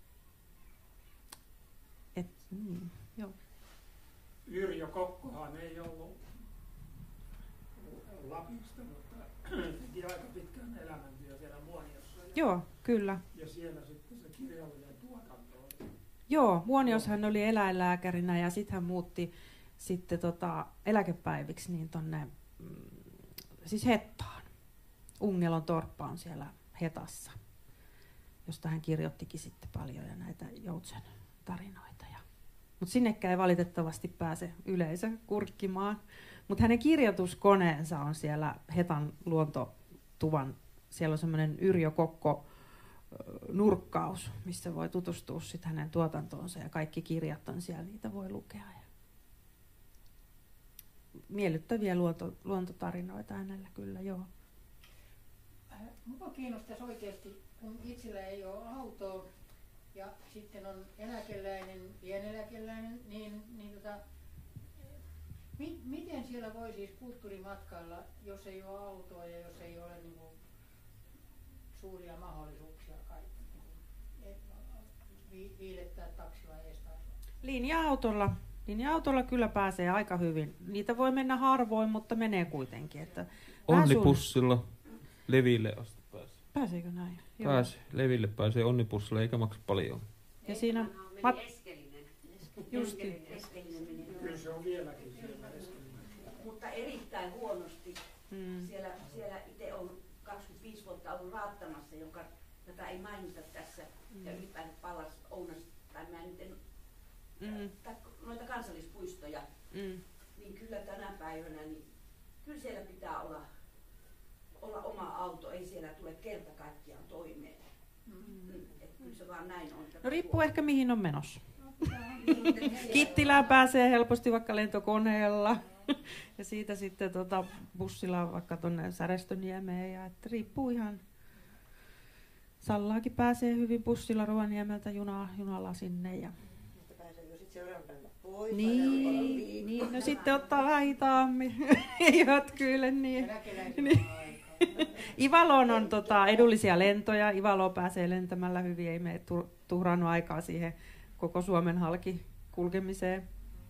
Et, niin, joo. Yrjö Kokkohan ei ollut Lapista, mutta teki aika pitkän elämäntyö siellä Muoniossa. Joo, kyllä. Ja siellä sitten se kirjallinen tuotanto oli. Joo, Muonioshan oli eläinlääkärinä ja sitten hän muutti sitten tota eläkepäiviksi niin tonne, mm, siis Hettaan. Ungelon torppa on siellä Hetassa, josta hän kirjoittikin sitten paljon ja näitä joutsen tarinoita. Mutta sinnekään ei valitettavasti pääse yleisö kurkkimaan. Mutta hänen kirjoituskoneensa on siellä Hetan luontotuvan. Siellä on semmoinen Yrjö Kokko nurkkaus, missä voi tutustua sit hänen tuotantoonsa ja kaikki kirjat on siellä, niitä voi lukea. Miellyttäviä luonto, luontotarinoita hänellä kyllä, joo. Mua kiinnostaisi oikeasti, kun itsellä ei ole autoa ja sitten on eläkeläinen, pieneläkeläinen, niin, niin tota, mi, miten siellä voi siis kulttuurimatkailla, jos ei ole autoa ja jos ei ole niin kuin, suuria mahdollisuuksia kaikki, niin, vi, viilettää taksilla eestaas? Linja-autolla. Linja-autolla kyllä pääsee aika hyvin. Niitä voi mennä harvoin, mutta menee kuitenkin. Että Onnipussilla Leville asti pääsee. Pääseekö näin? Pääsee. Leville pääsee onnipussilla eikä maksa paljon. Ja siinä Mat- Eskelinen. Justi. Eskelinen. Kyllä se on vieläkin siellä Eskelinen. Mutta erittäin huonosti. Mm. Siellä, siellä itse on kaksikymmentäviisi vuotta ollut raattamassa, joka, jota ei mainita tässä. Mm. Ja ylipäätään pallas Ounas, tai mä nyt en Mm. tai noita kansallispuistoja, Mm. niin kyllä tänä päivänä, niin kyllä siellä pitää olla, olla oma auto, ei siellä tule kerta kaikkiaan toimeen. Mm. Et kyllä se vaan näin on. No riippuu ehkä mihin on menossa. Kittilään pääsee helposti vaikka lentokoneella ja siitä sitten tota bussilla vaikka tuonne Särestöniemeen. Ja että riippuu ihan. Sallaakin pääsee hyvin bussilla Rovaniemeltä juna, junalla sinne. Ja Mutta pääsee jo sitten seuraavana pois. niin, niin, no sitten ottaa vähän hitaammin. Eivät kyllä niin. niin. Ivaloon on tota, edullisia lentoja. Ivaloon pääsee lentämällä hyvin, ei mene tuhrannut aikaa siihen koko Suomen halki kulkemiseen.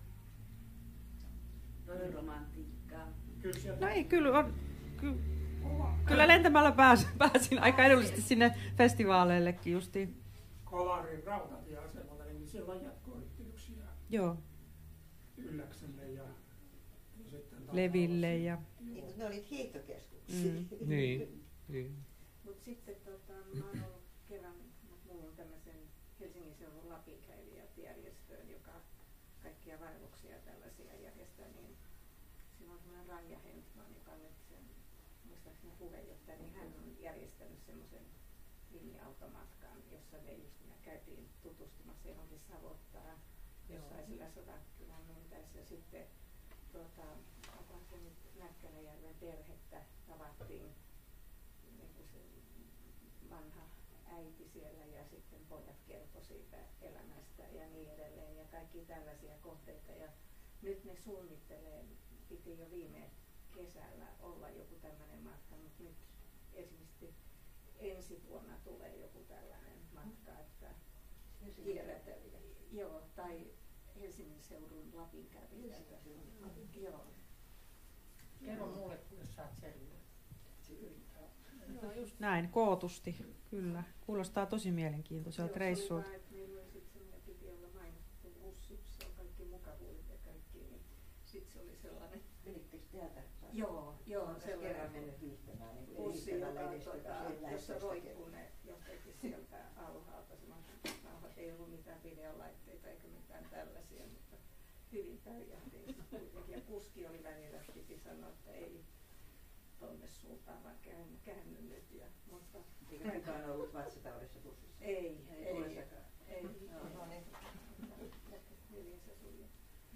Toi on romantiikkaa. No ei, kyllä on. Ky, kyllä lentämällä pääsin, pääsin aika edullisesti sinne festivaaleillekin justiin. Kolarin rautatieasemalle, niin siellä on jatkoyhteyksiä. Joo. Ylläkselle ja, ja sitten Leville ja... Niin, mutta ne olivat hiihtokeskuksia. Mm. niin, niin. Mutta sitten tota, mä oon ollut kerran, mulla on tämmöisen Helsingin seudun Lapinkäylijät-järjestöön, joka kaikkia vaelluksia ja tällaisia järjestää, niin siinä on semmoinen Ranja Hentman, joka on nyt sen, muistaakseni puheenjohtaja, niin hän on järjestänyt semmoisen linja-automatkan, jossa me just me käytiin tutustumassa johonkin Savottaan, jossain sillä Sodankylän mentäessä ja sitten tuota, onkohan se nyt Näkkänäjärven perhettä tavattiin, niin kuin se vanha äiti siellä ja sitten pojat kertoi siitä elämästä ja niin edelleen ja kaikki tällaisia kohteita ja nyt ne suunnittelee, piti jo viime kesällä olla joku tämmöinen matka, mutta nyt esimerkiksi ensi vuonna tulee joku tällainen matka, että kierretään, joo, tai Helsingin seudun Lapinkäylijät. Joo. Kerro mulle, kun saat selville. Joo, just näin, kootusti, kyllä. Kuulostaa tosi mielenkiintoiselta reissulta. Meillä oli sitten semmoinen, piti olla mainostettu bussi, se on kaikki mukavuudet ja kaikki, niin sitten se oli sellainen. Menittekö täältä? Joo, joo, sellainen sellainen mennyt hiihtämään. Niin bussi, joka tuota, jossa jossa roikkuu ne jostakin sieltä alhaalta. Ei ollut mitään videolaitteita eikä mitään tällaisia, mutta hyvin pärjähtiin kuitenkin. Ja kuski oli välillä, piti sanoa, että ei tonne suuntaan, vaan käänny, käänny nyt. Ja, mutta eikö kukaan ollut vatsataudissa bussissa? Ei, ei, ei. ei. No niin. Hyvin se suli.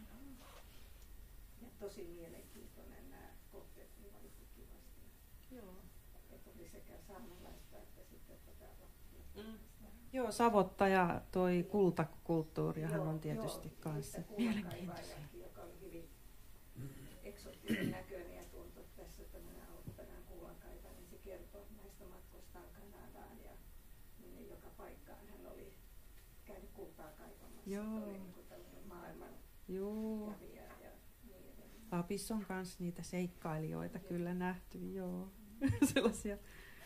Ja tosi mielenkiintoinen nämä kohteet, niin valittu kivasti. Joo. Että oli sekä saamelaista että sitten tätä Lappia. Mm. Joo, Savotta ja toi kultakulttuuriahan Joo, on tietysti joo, kanssa niistä mielenkiintoisia. joka oli hyvin eksoottisen näköinen ja tuntui, että tässä tämmöinen alkuperäinen kullankaiva, niin se kertoi näistä matkoistaan Kanadaan ja minne joka paikkaan hän oli käynyt kultaa kaivamassa. Joo. Se oli niin kuin tämmöinen maailman Joo. kävijä ja niin edelleen. Lapissa on myös niitä seikkailijoita kyllä nähty, joo. Sellaisia.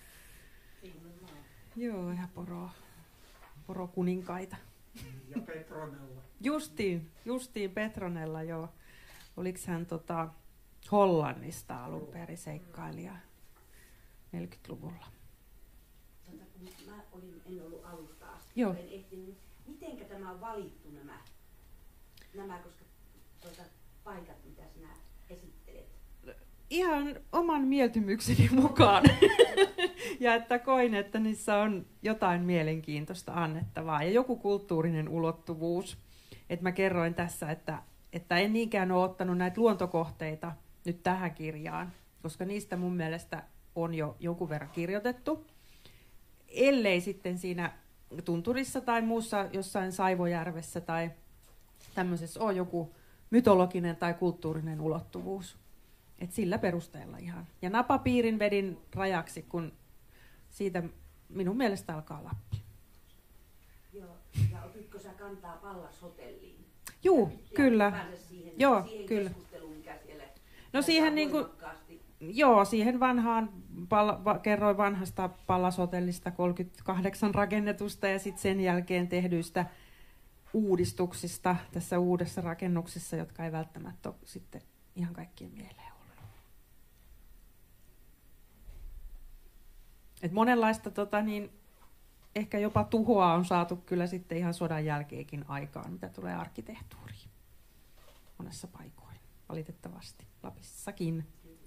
Joo, ja poro, porokuninkaita. Ja Petronella. Justiin, justiin Petronella, joo. Oliks hän tota, Hollannista alun perin seikkailija neljäkymmentäluvulla? Tota, kun mä olin, en ollut alusta asti, Joo. en ehtinyt. Mitenkä tämä on valittu nämä, nämä koska tuota, paikat, mitä sinä esittelet? Ihan oman mieltymykseni mukaan. Ja että koin, että niissä on jotain mielenkiintoista annettavaa ja joku kulttuurinen ulottuvuus. Että mä kerroin tässä, että, että en niinkään ole ottanut näitä luontokohteita nyt tähän kirjaan, koska niistä mun mielestä on jo jonkun verran kirjoitettu. Ellei sitten siinä tunturissa tai muussa jossain Saivojärvessä tai tämmöisessä ole joku mytologinen tai kulttuurinen ulottuvuus. Et sillä perusteella ihan. Ja napapiirin vedin rajaksi, kun siitä minun mielestä alkaa Lappi. Joo, ja otitko sä kantaa Pallashotelliin? Juu, ja kyllä. pääse siihen, Joo, siihen kyllä. keskusteluun, mikä siellä No siihen niinku, joo, siihen vanhaan, pal, va, kerroin vanhasta Pallashotellista kolmekymmentäkahdeksan rakennetusta ja sitten sen jälkeen tehdyistä uudistuksista tässä uudessa rakennuksessa, jotka ei välttämättä ole sitten ihan kaikkien mieleen ollut. Et monenlaista tota, niin, ehkä jopa tuhoa on saatu kyllä sitten ihan sodan jälkeenkin aikaan, mitä tulee arkkitehtuuriin. Monessa paikoin, valitettavasti. Lapissakin.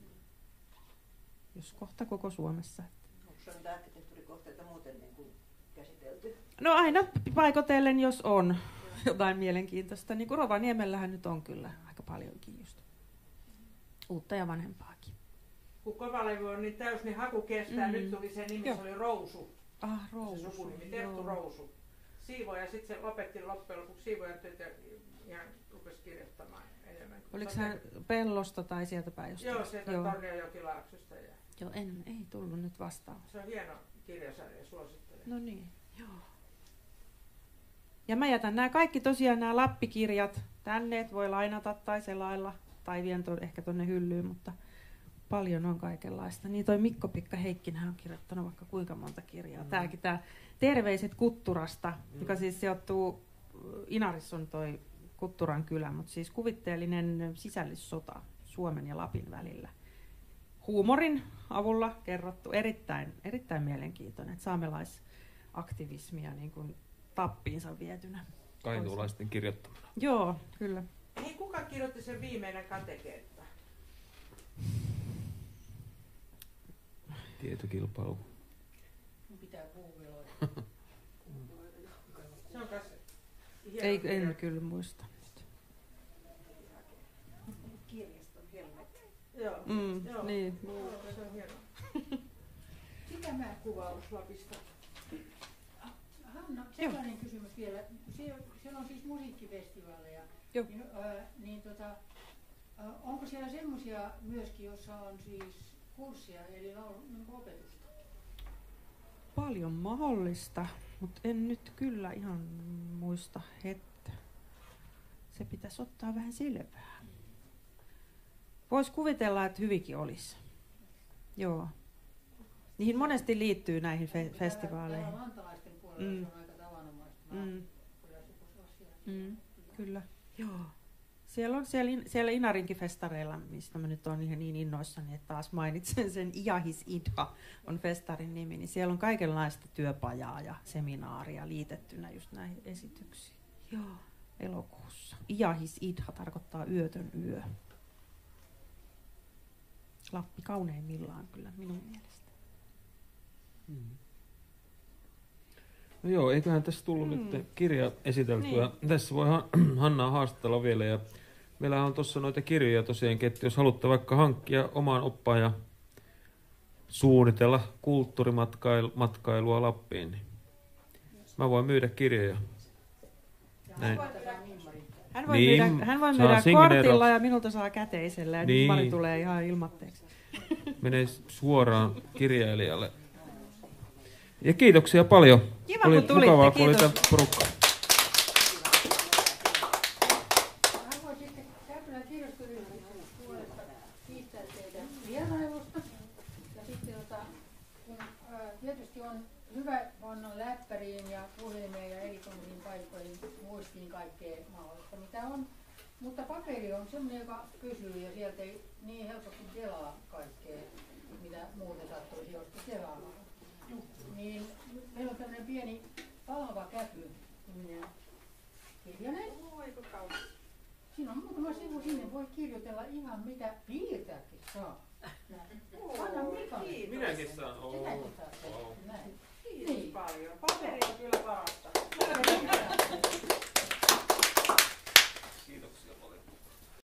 Jos kohta koko Suomessa. Onko se niitä arkkitehtuurikohteita muuten niin kuin käsitelty? No aina paikotellen, jos on jotain mielenkiintoista. Niin kuin Rovaniemellähän nyt on kyllä aika paljonkin just uutta ja vanhempaakin. Kun Kovalevy on niin täys, niin haku kestää. Mm. Nyt tuli se nimi, se oli Rousu. Ah, Rousu. Se sukunimi, Terttu Rousu. Siivoja, sitten se lopetti loppujen lopuksi siivojan tytö ja rupesi kirjoittamaan enemmän. Oliko hän Pellosta tai sieltä päin jostain? Joo, sieltä Tornionjokilaaksosta. Ja... Joo, en, ei tullut nyt vastaan. Se on hieno kirjasarja, suosittelen. No niin, joo. Ja mä jätän nämä kaikki tosiaan nämä Lappikirjat tänne, että voi lainata tai selailla, tai vien to, ehkä tuonne hyllyyn, mutta paljon on kaikenlaista. Niin toi Mikko-Pikka Heikkinenhän on kirjoittanut vaikka kuinka monta kirjaa. Mm. Tääkin tää Terveiset Kutturasta, mm. joka siis sijoittuu, Inarissa on toi Kutturan kylä, mutta siis kuvitteellinen sisällissota Suomen ja Lapin välillä. Huumorin avulla kerrottu, erittäin, erittäin mielenkiintoinen, saamelaisaktivismia niin kuin tappiinsa vietynä. Kainuulaisten kirjoittamana. Joo, kyllä. Hei, kuka kirjoitti sen viimeinen kateketta? Tietokilpailu. Pitää googloida. Se on kas Ei, en kyllä muista. Kirjaston helmet. Joo, mm, joo. Niin. Joo, se on hieno. Sitä mä Kuvaus Lapista. Hanna, sellainen kysymys vielä. Se, siellä on siis musiikkifestivaaleja. Joo. Niin, äh, niin tota, äh, onko siellä semmoisia myöskin, jossa on siis kurssia eli laulu, niin opetusta? Paljon mahdollista, mutta en nyt kyllä ihan muista, että se pitäisi ottaa vähän selvää. Voisi kuvitella, että hyvinkin olisi. Joo. Niihin monesti liittyy näihin fe- festivaaleihin. Täällä lantalaisten puolella mm. se on aika tavanomaista. Mm. Mm. Kyllä. Joo. Siellä on siellä, siellä Inarinkin festareilla, mistä mä nyt olen ihan niin innoissani, että taas mainitsen sen Iahis Idha on festarin nimi, niin siellä on kaikenlaista työpajaa ja seminaaria liitettynä just näihin esityksiin. Joo, elokuussa. Iahis Idha tarkoittaa yötön yö. Lappi kauneimmillaan kyllä minun mielestä. Mm. No joo, eiköhän tässä tullut mm. nyt kirja esiteltyä. Niin. Tässä voi Hannaa haastatella vielä. Ja meillä on tuossa noita kirjoja tosiaankin, että jos haluatte vaikka hankkia omaan oppaan ja suunnitella kulttuurimatkailua Lappiin, niin mä voin myydä kirjoja. Näin. Hän voi niin, myydä, hän voi myydä kortilla ja minulta saa käteisellä ja niin. Nimmari tulee ihan ilmatteeksi. Menee suoraan kirjailijalle. Ja kiitoksia paljon. Kiva, oli kun tulitte. Mukavaa, kun Kiitos. oli tämä porukka. Haluan sitten Käpylän kirjastoryhmän puolesta kiittää teitä vierailusta. Ja sitten tota, kun ää, tietysti on hyvä panna läppäriin ja puhelimeen ja erikoisiin paikkoihin muistiin kaikkea mahdollista, mitä on. Mutta paperi on sellainen, joka pysyy ja sieltä ei niin helposti kelaa kaikkea, mitä muuten sattuisi joskus kelaamaan. Niin meillä on tämmöinen pieni palava käpy-niminen kirjanen. Siinä on muutama sivu, sinne voi kirjoitella ihan mitä piirtääkin saa. Anna Mikalle. Minäkin saan. Sinäkin saat. Näin. Kiitos paljon. Paperi on kyllä parasta.